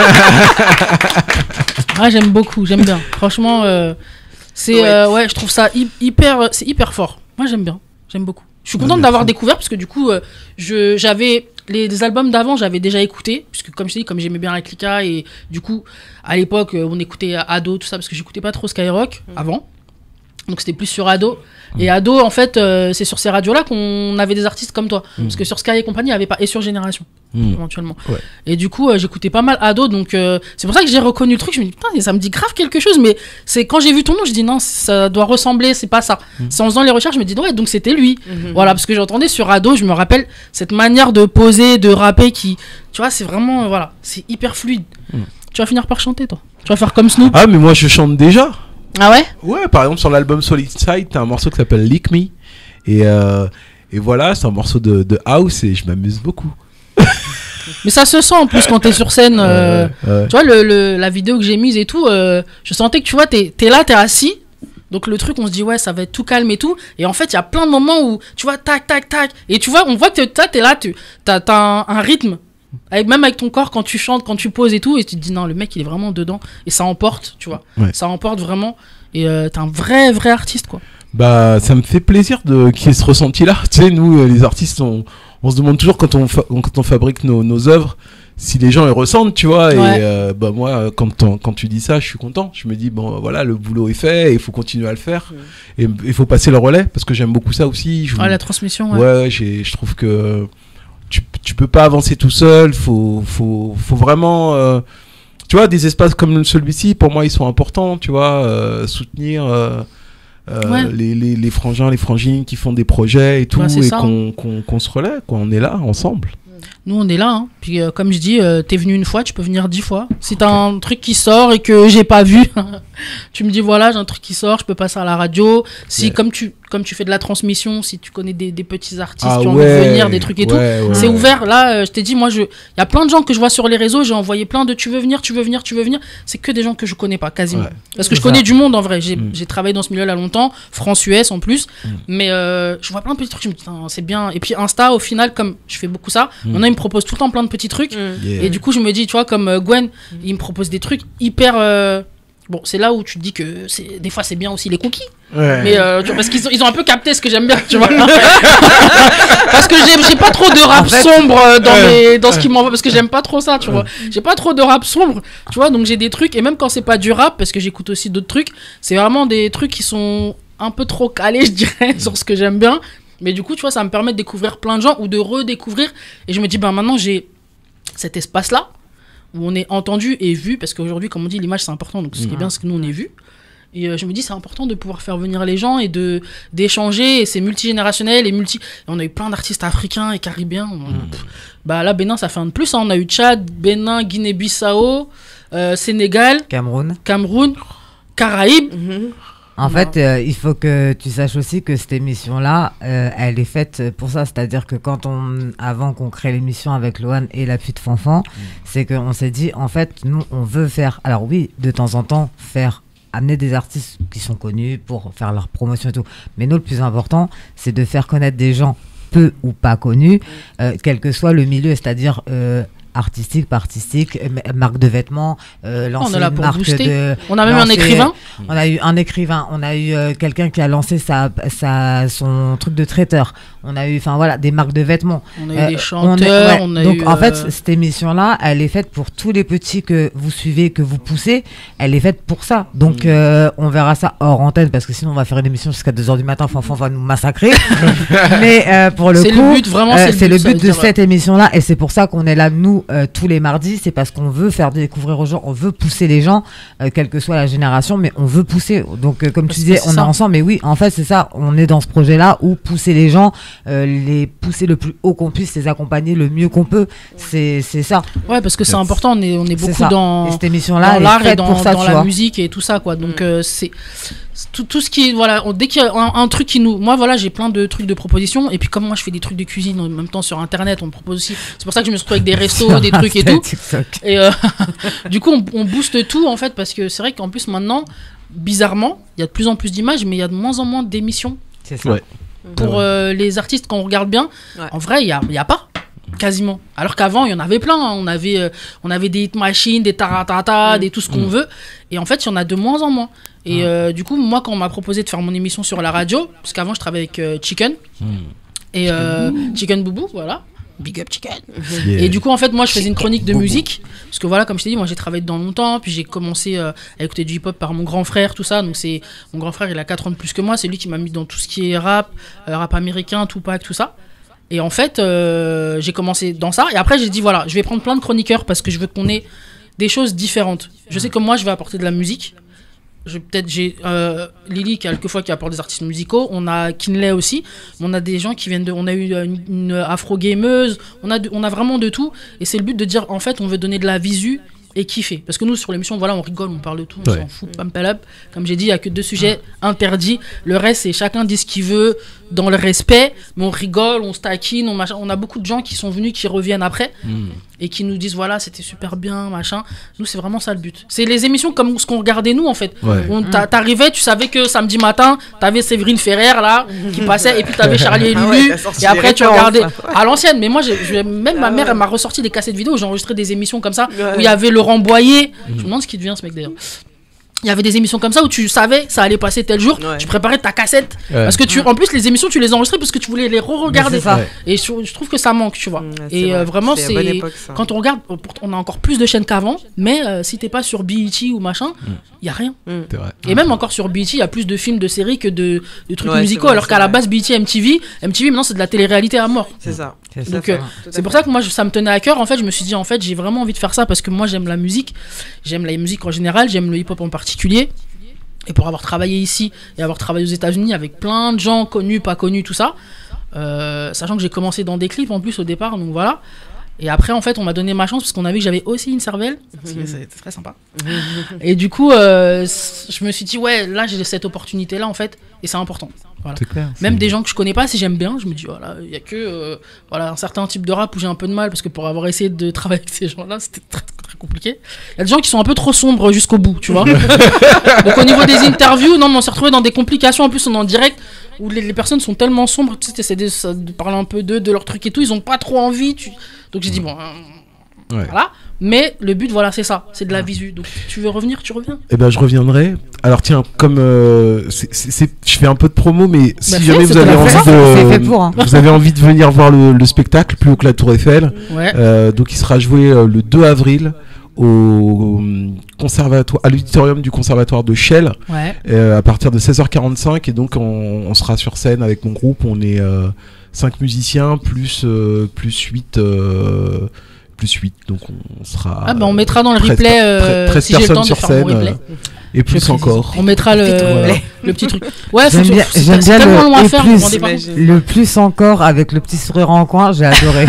J'aime beaucoup, j'aime bien. Franchement, je trouve ça c'est hyper fort. Moi j'aime bien, j'aime beaucoup. Je suis contente d'avoir découvert parce que du coup, j'avais les albums d'avant, j'avais déjà écouté puisque comme je dis, comme j'aimais bien la Clica et du coup, à l'époque, on écoutait Ado tout ça parce que j'écoutais pas trop Skyrock avant. Donc c'était plus sur Ado et Ado en fait c'est sur ces radios là qu'on avait des artistes comme toi parce que sur Sky et compagnie il y avait pas et sur Génération éventuellement et du coup j'écoutais pas mal Ado donc c'est pour ça que j'ai reconnu le truc je me dis putain ça me dit grave quelque chose mais c'est quand j'ai vu ton nom je dis non ça doit ressembler c'est pas ça c'est en faisant les recherches je me dis ouais donc c'était lui voilà parce que j'entendais sur Ado je me rappelle cette manière de poser de rapper qui tu vois c'est vraiment voilà c'est hyper fluide tu vas finir par chanter toi tu vas faire comme Snoop mais moi je chante déjà. Ah ouais? Ouais, par exemple sur l'album Solid Side, t'as un morceau qui s'appelle Lick Me et voilà, c'est un morceau de house et je m'amuse beaucoup. Mais ça se sent en plus quand t'es sur scène. Tu vois la vidéo que j'ai mise et tout, je sentais que tu vois t'es là, t'es assis. Donc le truc on se dit ouais ça va être tout calme et tout et en fait il y a plein de moments où tu vois tac tac tac et tu vois on voit que t'es là t'as un rythme Même avec ton corps, quand tu chantes, quand tu poses et tout, et tu te dis non, le mec il est vraiment dedans, et ça emporte, tu vois. Ouais. Ça emporte vraiment, et t'es un vrai artiste, quoi. Bah, ça me fait plaisir qu'il y ait ce ressenti-là. Tu sais, nous, les artistes, on se demande toujours quand on fabrique nos œuvres, si les gens les ressentent, tu vois. Ouais. Et bah, moi, quand tu dis ça, je suis content. Je me dis, bon, voilà, le boulot est fait, et il faut continuer à le faire. Et il faut passer le relais, parce que j'aime beaucoup ça aussi. La transmission, ouais. Je trouve que tu peux pas avancer tout seul. Faut vraiment. Tu vois, des espaces comme celui-ci, pour moi, ils sont importants, tu vois. Soutenir. Les frangins, les frangines qui font des projets et tout, et qu'on se relaie, quoi. On est là ensemble. Nous on est là, hein. Puis comme je dis, t'es venu une fois, tu peux venir 10 fois. Si t'as un truc qui sort et que j'ai pas vu, tu me dis voilà, j'ai un truc qui sort, je peux passer à la radio. Si comme tu fais de la transmission, si tu connais des petits artistes qui ont envie de venir, des trucs et tout, c'est ouvert. Là, je t'ai dit, moi, il y a plein de gens que je vois sur les réseaux, j'ai envoyé plein de tu veux venir. C'est que des gens que je connais pas, quasiment. Parce que je connais du monde en vrai. J'ai travaillé dans ce milieu-là longtemps, France-US en plus. Mais je vois plein de petits trucs, je me dis, c'est bien. Et puis Insta, au final, comme je fais beaucoup ça, maintenant il me propose tout le temps plein de petits trucs. Et du coup, je me dis, tu vois, comme Gwen, il me propose des trucs hyper. Bon, c'est là où tu te dis que des fois c'est bien aussi les cookies. Ouais. Mais tu vois, parce qu'ils ont un peu capté ce que j'aime bien, tu vois. Parce que j'ai pas trop de rap sombre dans ce qu'ils m'envoient, parce que j'aime pas trop ça, tu vois. J'ai pas trop de rap sombre, tu vois, donc j'ai des trucs, et même quand c'est pas du rap, parce que j'écoute aussi d'autres trucs, c'est vraiment des trucs qui sont un peu trop calés, je dirais, sur ce que j'aime bien. Mais du coup, tu vois, ça me permet de découvrir plein de gens ou de redécouvrir. Et je me dis, ben maintenant j'ai cet espace-là où on est entendu et vu, parce qu'aujourd'hui, comme on dit, l'image c'est important, donc ce qui est bien, c'est que nous on est vu. Et je me dis, c'est important de pouvoir faire venir les gens et d'échanger, et c'est multigénérationnel et on a eu plein d'artistes africains et caribéens. Bah là, Bénin, ça fait un de plus, hein. On a eu Tchad, Bénin, Guinée-Bissau, Sénégal, Cameroun, Caraïbes. En fait, il faut que tu saches aussi que cette émission-là, elle est faite pour ça. C'est-à-dire que avant qu'on crée l'émission avec Lohan et l'appui de Fanfan, c'est qu'on s'est dit, en fait, nous, on veut faire... Alors oui, de temps en temps, amener des artistes qui sont connus pour faire leur promotion et tout. Mais nous, le plus important, c'est de faire connaître des gens peu ou pas connus, quel que soit le milieu, c'est-à-dire... artistique, pas artistique, marque de vêtements, lancer une marque de... On a même un écrivain. On a eu un écrivain, on a eu quelqu'un qui a lancé son truc de traiteur. On a eu, enfin voilà, des marques de vêtements. On a eu des chanteurs. Donc en fait, cette émission-là, elle est faite pour tous les petits que vous suivez, que vous poussez. Elle est faite pour ça. Donc on verra ça hors antenne, parce que sinon on va faire une émission jusqu'à 2h du matin. Fanfan va nous massacrer. Mais pour le coup, le but, vraiment, c'est le but de cette émission-là, et c'est pour ça qu'on est là, nous, tous les mardis. C'est parce qu'on veut faire découvrir aux gens, on veut pousser les gens, quelle que soit la génération, mais on veut pousser. Donc comme tu disais, on est ensemble, mais oui, en fait c'est ça, on est dans ce projet-là où pousser les gens, les pousser le plus haut qu'on puisse, les accompagner le mieux qu'on peut, c'est ça. Ouais, parce que c'est important, on est beaucoup dans cette émission-là, dans l'art et dans la musique et tout ça, quoi. Donc c'est tout ce qui, voilà, dès qu'il y a un truc qui nous... Moi, voilà, j'ai plein de trucs de propositions, et puis comme moi je fais des trucs de cuisine en même temps sur internet, on me propose aussi, c'est pour ça que je me retrouve avec des restos, des trucs et tout, et du coup on booste tout, en fait, parce que c'est vrai qu'en plus maintenant, bizarrement, il y a de plus en plus d'images, mais il y a de moins en moins d'émissions. C'est ça. Ouais. Pour les artistes, quand on regarde bien, en vrai, il y a pas quasiment. Alors qu'avant, il y en avait plein, hein. On avait des hit machines, des taratata, des tout ce qu'on veut. Et en fait, il y en a de moins en moins. Et du coup, moi, quand on m'a proposé de faire mon émission sur la radio, parce qu'avant, je travaillais avec Chicken. Et Chicken Boubou, voilà. Big up Chicken. Et du coup, en fait, moi, je faisais une chronique de musique. Parce que voilà, comme je t'ai dit, moi, j'ai travaillé dedans longtemps. Puis j'ai commencé à écouter du hip-hop par mon grand frère, tout ça. Donc, mon grand frère, il a 4 ans de plus que moi. C'est lui qui m'a mis dans tout ce qui est rap américain, Tupac, tout ça. Et en fait, j'ai commencé dans ça. Et après, j'ai dit, voilà, je vais prendre plein de chroniqueurs parce que je veux qu'on ait des choses différentes. Je sais que moi, je vais apporter de la musique. J'ai Lily qui apporte des artistes musicaux. On a Kinley aussi. On a des gens qui viennent on a eu une afro-gameuse. On a vraiment de tout. Et c'est le but de dire, en fait, on veut donner de la visu et kiffer. Parce que nous, sur l'émission, voilà, on rigole, on parle de tout, on s'en fout, pam, palap. Comme j'ai dit, il n'y a que 2 sujets interdits. Le reste, c'est chacun dit ce qu'il veut. dans le respect, mais on rigole, on se taquine, on a beaucoup de gens qui sont venus, qui reviennent après et qui nous disent voilà, c'était super bien, machin. Nous, c'est vraiment ça le but. C'est les émissions comme ce qu'on regardait nous en fait. T'arrivais, tu savais que samedi matin, t'avais Séverine Ferrer là qui passait et puis t'avais Charlie et Lulu et après tu regardais à l'ancienne. Mais moi, même ma mère, elle m'a ressorti des cassettes vidéo, j'ai enregistré des émissions comme ça où il y avait Laurent Boyer. Je me demande ce qui devient ce mec d'ailleurs. Il y avait des émissions comme ça où tu savais ça allait passer tel jour, tu préparais ta cassette parce que en plus les émissions tu les enregistrais parce que tu voulais les re-regarder et je trouve que ça manque, tu vois. Et vraiment c'est quand on regarde, on a encore plus de chaînes qu'avant, mais si t'es pas sur BET ou machin, il y a rien. Et même encore sur BET, il y a plus de films, de séries que de trucs musicaux, alors qu'à la base BET, MTV maintenant c'est de la télé-réalité à mort. C'est ça. Donc c'est pour ça que moi ça me tenait à cœur. En fait, je me suis dit j'ai vraiment envie de faire ça parce que moi j'aime la musique en général, j'aime le hip-hop en particulier. Et pour avoir travaillé ici et avoir travaillé aux États-Unis avec plein de gens connus, pas connus, tout ça, sachant que j'ai commencé dans des clips en plus au départ, donc voilà. Et après, en fait, on m'a donné ma chance parce qu'on a vu que j'avais aussi une cervelle. C'était très sympa. Et du coup, je me suis dit, ouais, là, j'ai cette opportunité-là, en fait, et c'est important. Voilà. C'est clair, même des gens que je connais pas, si j'aime bien, je me dis, voilà, il y a que un certain type de rap où j'ai un peu de mal parce que pour avoir essayé de travailler avec ces gens-là, c'était très, très compliqué. Il y a des gens qui sont un peu trop sombres jusqu'au bout, tu vois. Donc, au niveau des interviews, non, mais on s'est retrouvé dans des complications. En plus, on est en direct où les personnes sont tellement sombres, tu sais, t'essaies de parler un peu de leur truc et tout, ils ont pas trop envie. Donc j'ai dit bon, voilà. Mais le but, voilà, c'est ça, c'est de la visu. Donc tu veux revenir, tu reviens. Eh ben je reviendrai. Alors tiens, comme je fais un peu de promo, mais si jamais vous avez envie vous avez envie de venir voir le spectacle plus haut que la Tour Eiffel, donc il sera joué le 2 avril au conservatoire, à l'auditorium du conservatoire de Chelles, à partir de 16h45, et donc on sera sur scène avec mon groupe. On est 5 musiciens plus 8 donc on sera on mettra dans le replay 13 si j'ai le temps personnes sur scène et plus encore. On mettra le petit truc. Ouais, j'aime bien tellement loin à faire, le plus encore avec le petit sourire en coin, j'ai adoré.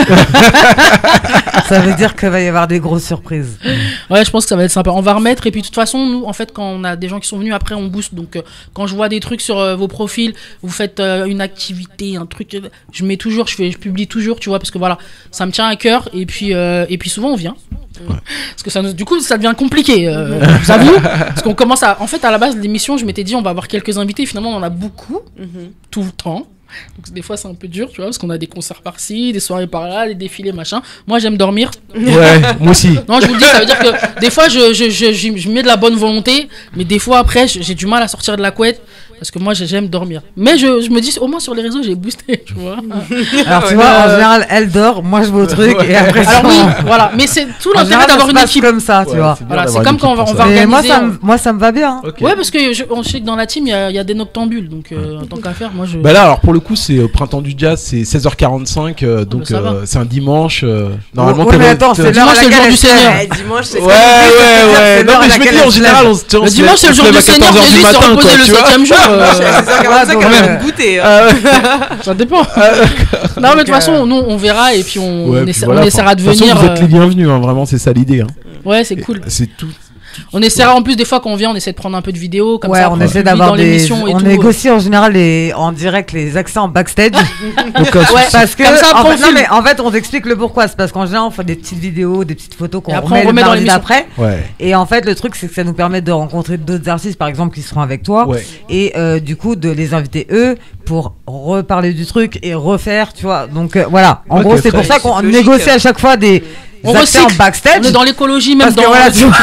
Ça veut dire qu'il va y avoir des grosses surprises. Ouais, je pense que ça va être sympa. On va remettre, et puis de toute façon, nous, en fait, quand on a des gens qui sont venus, après on booste. Donc quand je vois des trucs sur vos profils, vous faites une activité, un truc, je mets toujours, je publie toujours, tu vois, parce que voilà, ça me tient à cœur, et puis souvent on vient. Parce que du coup ça devient compliqué, j'avoue, parce qu'on commence à, en fait, à la base de l'émission, je m'étais dit on va avoir quelques invités, finalement on en a beaucoup tout le temps. Donc des fois c'est un peu dur, tu vois, parce qu'on a des concerts par-ci, des soirées par-là, des défilés, machin. Moi j'aime dormir. Ouais, moi aussi. Non, je vous le dis, ça veut dire que des fois je mets de la bonne volonté, mais des fois après j'ai du mal à sortir de la couette. Parce que moi j'aime dormir. Mais je me dis, au moins sur les réseaux j'ai boosté, tu vois. Alors tu vois, en général elle dort, moi je vais au truc et après alors oui, voilà. Mais c'est tout l'intérêt d'avoir une équipe comme ça, tu vois. Voilà, c'est comme quand on va mais organiser. Moi ça me va bien. Okay. Ouais, parce que on sait que dans la team il y a des noctambules, donc tant qu'à faire, moi je. Bah là alors pour le coup c'est au Printemps du Jazz, c'est 16h45, donc c'est un dimanche. Normalement mais attends, c'est dimanche c'est le jour du Seigneur. Dimanche c'est ouais. Non mais je me dis en général le dimanche c'est le jour du Seigneur, Jésus s'est reposé le 7e jour. C'est quand même goûter. Ça dépend. Non mais de toute façon nous on verra et puis on essaiera de venir. De toute façon, vous êtes les bienvenus, hein, vraiment c'est ça l'idée. Ouais, c'est cool. C'est tout. On essaiera en plus des fois quand on vient, on essaie de prendre un peu de vidéos comme ça. On essaie d'avoir on négocie en général en direct les accès en backstage. Parce que en fait on t'explique le pourquoi. C'est parce qu'en général on fait des petites vidéos, des petites photos qu'on remet dans l'émission après. Et en fait le truc c'est que ça nous permet de rencontrer d'autres artistes par exemple qui seront avec toi et du coup de les inviter eux pour reparler du truc et refaire, tu vois. Donc voilà. En gros c'est pour ça qu'on négocie à chaque fois des on recycle, backstage. On est dans l'écologie même dans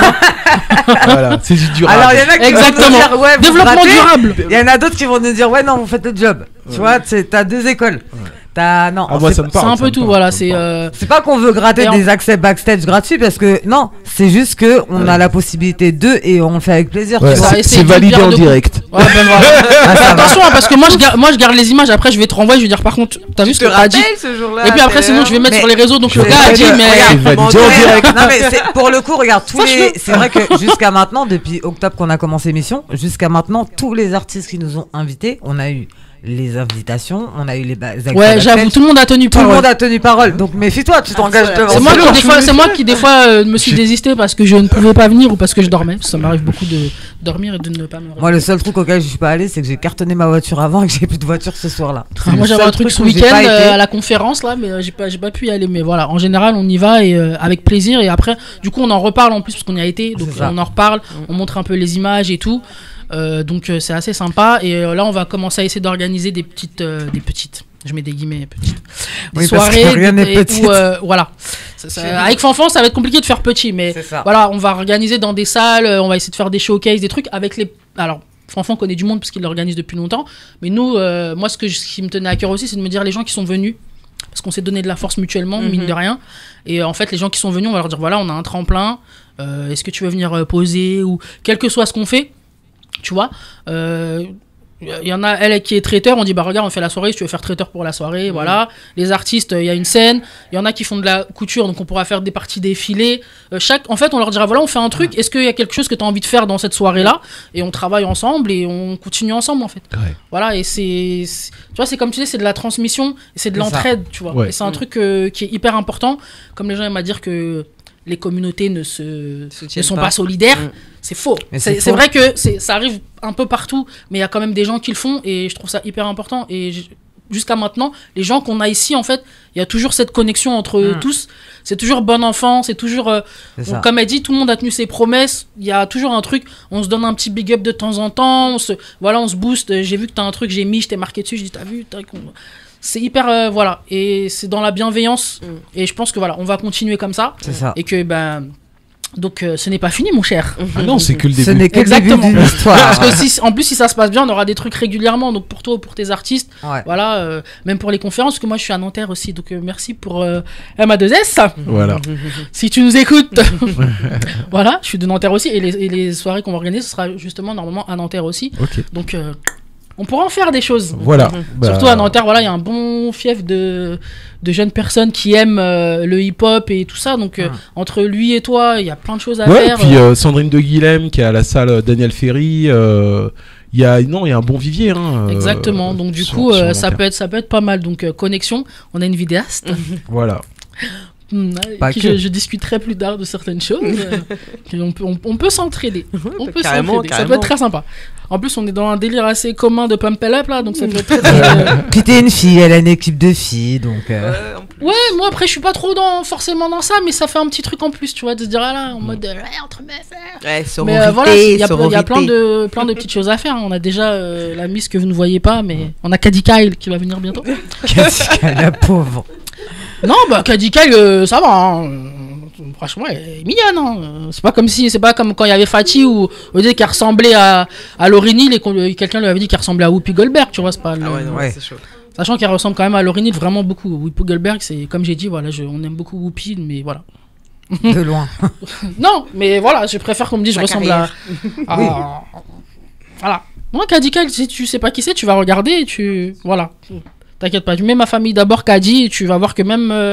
voilà, c'est du durable. Alors il y en a qui exactement. Vont dire, développement durable. Il y en a d'autres qui vont nous dire ouais non vous faites le job. Tu vois, t'as deux écoles. Moi, ça me parle, c'est un peu tout, voilà. C'est pas qu'on veut gratter des accès backstage gratuits parce que non, c'est juste que on a la possibilité d'eux et on le fait avec plaisir. C'est validé en direct. Ouais, ben voilà. Attention, parce que moi je garde les images. Après, je vais te renvoyer. Je vais dire par contre, t'as vu ce que t'as dit. Et puis après, sinon, je vais mettre sur les réseaux. Donc le gars a dit, mais non mais pour le coup, regarde tous les. C'est vrai que jusqu'à maintenant, depuis octobre qu'on a commencé l'émission, jusqu'à maintenant, tous les artistes qui nous ont invités, on a eu les invitations, on a eu les Ouais, j'avoue, tout le monde a tenu tout le parole. monde a tenu parole. Donc méfie-toi, tu t'engages devant. C'est moi qui des fois me suis désisté parce que je ne pouvais pas venir ou parce que je dormais. Parce que ça m'arrive beaucoup de dormir et de ne pas me réveiller. Moi, le seul truc auquel je suis pas allée, c'est que j'ai cartonné ma voiture avant et que j'ai plus de voiture ce soir-là. Moi, j'avais un truc ce week-end à la conférence là, mais j'ai pas pu y aller. Mais voilà, en général, on y va et avec plaisir. Et après, du coup, on en reparle en plus parce qu'on y a été. Donc on en reparle, on montre un peu les images et tout. Donc c'est assez sympa. Et là, on va commencer à essayer d'organiser des petites, je mets des guillemets, petites, des soirées où, voilà. Avec Fanfan, ça va être compliqué de faire petit, mais voilà, on va organiser dans des salles, on va essayer de faire des showcases, des trucs avec les. Alors, Fanfan connaît du monde parce qu'il l'organise depuis longtemps, mais nous, moi, ce qui me tenait à cœur aussi, c'est de me dire les gens qui sont venus, parce qu'on s'est donné de la force mutuellement, mine de rien. Et en fait, les gens qui sont venus, on va leur dire voilà, on a un tremplin, est-ce que tu veux venir poser, ou quel que soit ce qu'on fait, tu vois. Il y en a, elle qui est traiteur, on dit bah regarde, on fait la soirée, si tu veux faire traiteur pour la soirée, voilà. Les artistes, il y a une scène, il y en a qui font de la couture, donc on pourra faire des parties défilées. En fait, on leur dira voilà, on fait un truc, est-ce qu'il y a quelque chose que tu as envie de faire dans cette soirée-là? Et on travaille ensemble et on continue ensemble en fait. Ouais. Voilà, et tu vois, c'est comme tu dis, c'est de la transmission, c'est de l'entraide, tu vois. Ouais. Et c'est un truc qui est hyper important, comme les gens aiment à dire que les communautés ne sont pas solidaires, c'est faux. C'est vrai que ça arrive un peu partout, mais il y a quand même des gens qui le font et je trouve ça hyper important. Et jusqu'à maintenant, les gens qu'on a ici, en fait, il y a toujours cette connexion entre tous. C'est toujours bon enfant, c'est toujours... comme elle dit, tout le monde a tenu ses promesses. Il y a toujours un truc, on se donne un petit big up de temps en temps, on se booste. J'ai vu que t'as un truc, j'ai mis, je t'ai marqué dessus, j'ai dit, t'as vu, c'est hyper voilà, et c'est dans la bienveillance et je pense que voilà, on va continuer comme ça, c'est ça. Et que donc ce n'est pas fini mon cher. Ah non, c'est que le début. Ce n'est que le début d'une histoire. Parce que en plus si ça se passe bien, on aura des trucs régulièrement, donc pour toi, pour tes artistes, voilà, même pour les conférences, parce que moi je suis à Nanterre aussi, donc merci pour MA2S. Voilà. Si tu nous écoutes, voilà, je suis de Nanterre aussi, et les soirées qu'on va organiser, ce sera justement normalement à Nanterre aussi. Okay. Donc on pourra en faire des choses. Voilà. Surtout à Nanterre, voilà, il y a un bon fief de jeunes personnes qui aiment le hip-hop et tout ça. Donc, entre lui et toi, il y a plein de choses à faire. Et puis Sandrine de Guilhem qui est à la salle Daniel Ferry. Il y a un bon vivier. Exactement. Donc, du coup, ça peut être pas mal. Donc, connexion. On a une vidéaste. Voilà. Je discuterai plus tard de certaines choses. On peut s'entraider. On peut s'entraider. Ça peut être très sympa. En plus, on est dans un délire assez commun de pump up là, donc ça peut être très. Puis t'es une fille, elle a une équipe de filles, donc. Ouais, moi après, je suis pas trop forcément dans ça, mais ça fait un petit truc en plus, tu vois, de se dire là, en mode entre meufs. Ouais, mais voilà, il y a plein de petites choses à faire. On a déjà la Miss que vous ne voyez pas, mais on a Caddy Kyle qui va venir bientôt. Caddy Kyle, la pauvre. Non, Caddy Kyle, ça va. Hein. Franchement, elle est mignonne. Hein. C'est pas comme quand il y avait Fatih où on disait qu'elle ressemblait à Lauryn Hill et quelqu'un lui avait dit qu'elle ressemblait à Whoopi Goldberg. Tu vois, c'est pas. C'est chaud. Sachant qu'elle ressemble quand même à Lauryn Hill vraiment beaucoup. Whoopi Goldberg, c'est comme j'ai dit, voilà, on aime beaucoup Whoopi, mais voilà. De loin. Non, mais voilà, je préfère qu'on me dise je ressemble à. Oui. Voilà. Moi, Caddy Kyle, si tu sais pas qui c'est, tu vas regarder et voilà. T'inquiète pas, tu mets ma famille d'abord, Caddy, et tu vas voir que même.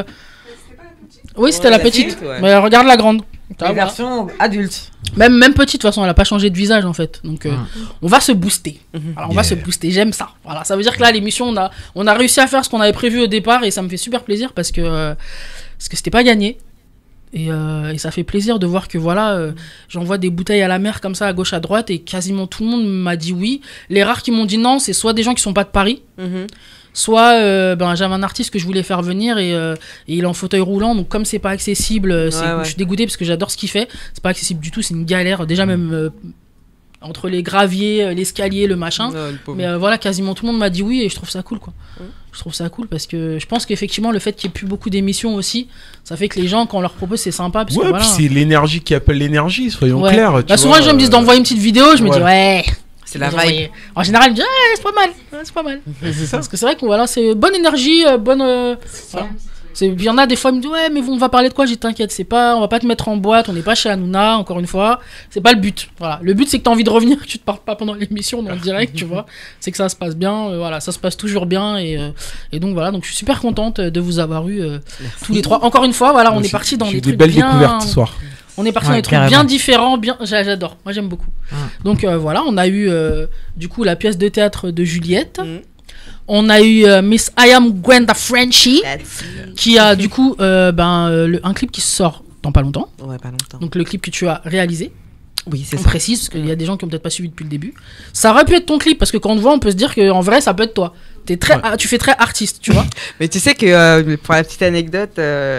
Oui, c'était la petite. Mais regarde la grande. La version adulte. Même petite, de toute façon, elle a pas changé de visage en fait. Donc, on va se booster. Alors, on va se booster. J'aime ça. Voilà, ça veut dire que là, l'émission, on a réussi à faire ce qu'on avait prévu au départ et ça me fait super plaisir parce que c'était pas gagné. Et ça fait plaisir de voir que voilà, j'envoie des bouteilles à la mer comme ça à gauche à droite et quasiment tout le monde m'a dit oui. Les rares qui m'ont dit non, c'est soit des gens qui sont pas de Paris. Soit j'avais un artiste que je voulais faire venir et il est en fauteuil roulant, donc comme c'est pas accessible, je suis dégoûtée parce que j'adore ce qu'il fait, c'est pas accessible du tout, c'est une galère déjà même entre les graviers, l'escalier, le machin, mais voilà, quasiment tout le monde m'a dit oui et je trouve ça cool quoi. Je trouve ça cool parce que je pense qu'effectivement le fait qu'il n'y ait plus beaucoup d'émissions aussi, ça fait que les gens quand on leur propose c'est sympa parce que voilà. Puis c'est l'énergie qui appelle l'énergie, soyons clairs. Souvent les gens me disent d'envoyer une petite vidéo, je me dis ouais. C'est la vibe. En général, je me dis, c'est pas mal. C'est ça. Parce que c'est vrai que voilà, c'est bonne énergie, bonne. Voilà. Il y en a des fois, ils me disent, ouais, mais on va parler de quoi? J'ai t'inquiète, on va pas te mettre en boîte, on n'est pas chez Hanouna, encore une fois. C'est pas le but. Voilà. Le but, c'est que t'as envie de revenir, que tu te parles pas pendant l'émission, en direct, tu vois. C'est que ça se passe bien, voilà, ça se passe toujours bien. Et donc voilà, donc je suis super contente de vous avoir eu tous les trois. Encore une fois, voilà, on est parti dans des trucs belles bien. Découvertes ce soir. On est parti dans des trucs bien différents, j'adore, moi j'aime beaucoup. Donc voilà, on a eu du coup la pièce de théâtre de Juliette. On a eu Miss I Am Gwenda Frenchie, qui a du coup un clip qui sort dans pas longtemps. Ouais, pas longtemps. Donc le clip que tu as réalisé. Oui, c'est On ça. précise, parce qu'il y a des gens qui ont peut-être pas suivi depuis le début. Ça aurait pu être ton clip, parce que quand on te voit, on peut se dire qu'en vrai, ça peut être toi. Tu fais très artiste, tu vois. Mais tu sais que, pour la petite anecdote,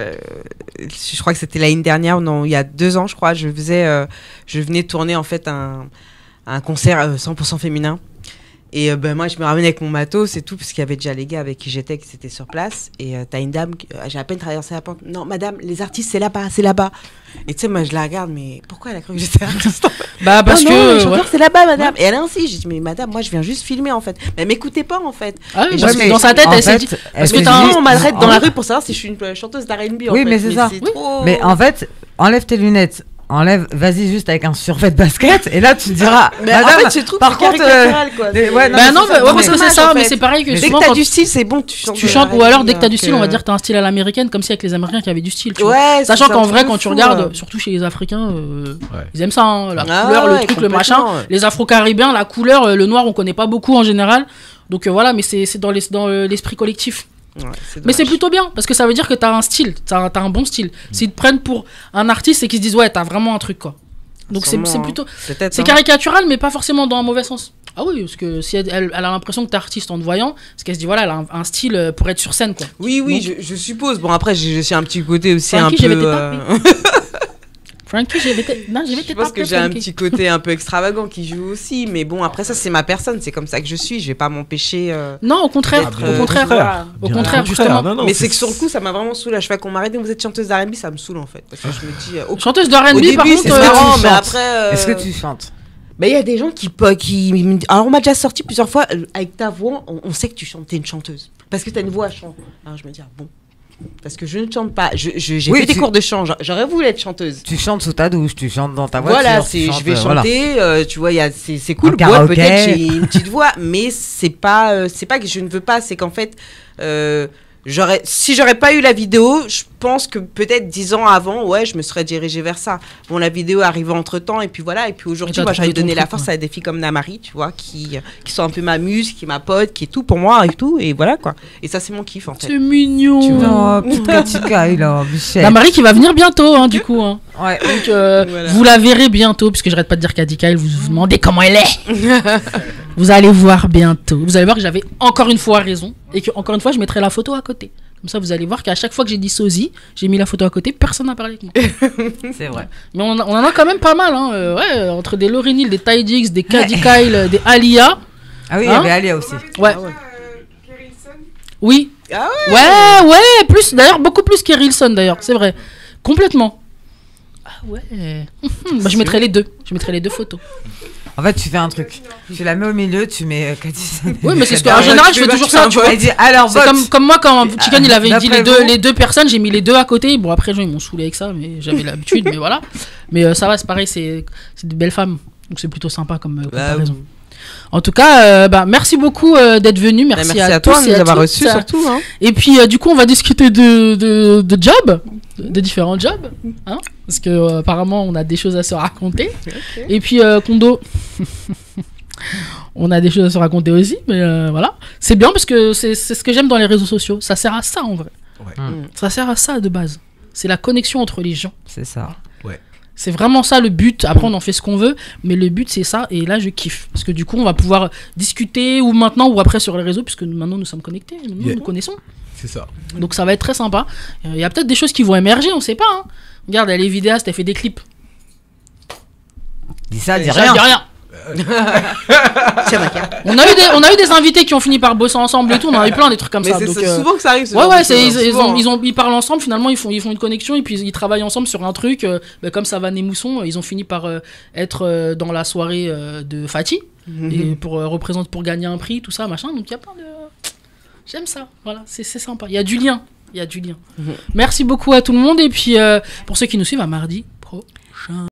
je crois que c'était l'année dernière, non, il y a 2 ans, je crois, je venais tourner en fait un concert 100% féminin. Et moi, je me ramène avec mon matos et tout, parce qu'il y avait déjà les gars avec qui j'étais qui étaient sur place. Et t'as une dame, j'ai à peine traversé la porte. Non, madame, les artistes, c'est là-bas, c'est là-bas. Et tu sais, moi, je la regarde, mais pourquoi elle a cru que j'étais artiste? Bah, parce non, que. le chanteur, c'est là-bas, madame. Et elle insiste. J'ai dit, mais madame, moi, je viens juste filmer, en fait. Mais elle m'écoutait pas, en fait. Ah oui, Et parce je- que dans sa tête, elle s'est dit. Parce que on m'arrête dans la rue pour savoir si je suis une chanteuse d'R&B. Oui, mais c'est ça. Trop... Mais en fait, enlève tes lunettes. Vas-y juste avec un survêt de basket et là tu te diras. Mais Madame, en fait, je trouve par que contre, caricatural, quoi. ouais, Bah non, mais parce que c'est ça, mais c'est pareil que Dès que souvent t'as quand du style, c'est bon, tu chantes. tu chantes, ou alors dès que t'as du style, on va dire que t'as un style à l'américaine, comme si avec les Américains qui avaient du style. Tu vois. Ouais, Sachant c'est qu'en un vrai, truc quand de tu fou, regardes, surtout chez les Africains, ils aiment ça, hein, la Ah couleur, ouais, le truc, le machin. complètement, ouais. Les Afro-Caribéens, la couleur, le noir, on connaît pas beaucoup en général. Donc voilà, mais c'est dans l'esprit collectif. Ouais, Mais c'est plutôt bien, parce que ça veut dire que t'as un style, t'as un bon style. S'ils te prennent pour un artiste, c'est qu'ils se disent, ouais, t'as vraiment un truc, quoi. Donc c'est plutôt. C'est caricatural, mais pas forcément dans un mauvais sens. Ah oui, parce que si elle a l'impression que t'es artiste en te voyant, parce qu'elle se dit, voilà, elle a un style pour être sur scène, quoi. Oui, Donc, je suppose. Bon, après, je suis un petit côté aussi Frankie, un j'avais peu. Frankie, j'avais Je pense que j'ai un petit côté un peu extravagant qui joue aussi, mais bon, après ça c'est ma personne, c'est comme ça que je suis, je vais pas m'empêcher. Non, au contraire, d'être, au contraire, justement. Non, mais c'est que sur le coup, ça m'a vraiment saoulé. À chaque fois qu'on m'arrête, vous êtes chanteuse d'R&B, ça me saoule en fait, parce que je me dis. Chanteuse de Au R&B, par début, contre. c'est marrant, mais après. Est-ce que tu chantes? Mais il y a des gens qui me disent. Alors on m'a déjà sorti plusieurs fois avec ta voix, on sait que tu chantes, t'es une chanteuse, parce que t'as une voix à chant. Alors je me dis bon. Parce que je ne chante pas. J'ai fait des cours de chant. J'aurais voulu être chanteuse. Tu chantes sous ta douche, tu chantes dans ta voiture. Voilà, je vais chanter. Tu vois, c'est cool. Ouais, peut-être j'ai une petite voix, mais c'est pas que je ne veux pas. C'est qu'en fait, si j'aurais pas eu la vidéo, je pense que peut-être 10 ans avant, ouais, je me serais dirigée vers ça. Bon, la vidéo arrive entre temps, et puis voilà. Et puis aujourd'hui, moi, j'avais donné la force à des filles comme Namari, tu vois, qui sont un peu ma muse, qui est ma pote, qui est tout pour moi et tout. Et voilà, quoi. Et ça, c'est mon kiff, en fait. C'est mignon. Oh, petite Katika, là, Michel. La Marie qui va venir bientôt, hein, du coup. Hein. Ouais. Donc, Voilà. vous la verrez bientôt, puisque j'arrête pas de dire Kadika, vous vous demandez comment elle est. Vous allez voir bientôt. Vous allez voir que j'avais encore une fois raison, et que encore une fois, je mettrai la photo à côté. Comme ça, vous allez voir qu'à chaque fois que j'ai dit sosie, j'ai mis la photo à côté, personne n'a parlé avec moi. C'est vrai. Mais on en a quand même pas mal, hein. Ouais, entre des Lauryn Hill, des Ty Diggs, des Kadi Kyle, des Alia. Ah oui, il y Hein avait Alia aussi. Ouais. Oui. Ah Ouais, plus, d'ailleurs, beaucoup plus qu'Erilson, d'ailleurs, c'est vrai. Complètement. Ah ouais. Bah, je mettrai les deux. Je mettrai les deux photos. En fait, tu fais un truc. Tu la mets au milieu, tu mets Oui, mais c'est ce qu'en général, je fais toujours ça, tu vois. Elle dit, alors, C'est vote. comme moi quand Chicken il avait dit D'après les deux personnes, j'ai mis les deux à côté. Bon après gens ils m'ont saoulé avec ça, mais j'avais l'habitude, mais voilà. Mais ça va, c'est pareil, c'est de belles femmes, donc c'est plutôt sympa comme comparaison. En tout cas, merci beaucoup d'être venu, merci à toi tous de et nous à avoir toutes. reçus surtout. Hein. Et puis du coup on va discuter de jobs, de différents jobs, hein, parce que apparemment on a des choses à se raconter. Okay. Et puis Kondo. On a des choses à se raconter aussi, mais voilà. C'est bien parce que c'est ce que j'aime dans les réseaux sociaux. Ça sert à ça en vrai. Ouais. Ça sert à ça de base. C'est la connexion entre les gens. C'est ça. C'est vraiment ça le but. Après, on en fait ce qu'on veut, mais le but c'est ça. Et là, je kiffe parce que du coup, on va pouvoir discuter ou maintenant ou après sur les réseaux, puisque maintenant nous sommes connectés, nous nous connaissons. C'est ça. Donc ça va être très sympa. Il y a peut-être des choses qui vont émerger, on sait pas. Hein. Regarde, elle est vidéaste, elle fait des clips. Dis ça, dis Ça, rien. je dis rien. Tiens, ma carte. On a eu des invités qui ont fini par bosser ensemble et tout. On en a eu plein des trucs comme Mais ça. c'est Donc, souvent que ça arrive. ils parlent ensemble. Finalement, ils font une connexion et puis ils travaillent ensemble sur un truc. Comme Savane et Mousson, ils ont fini par être dans la soirée de Fatih et pour gagner un prix, tout ça, machin. Donc il y a plein de. J'aime ça. Voilà, c'est sympa. Il y a du lien. Merci beaucoup à tout le monde et puis pour ceux qui nous suivent, à mardi prochain.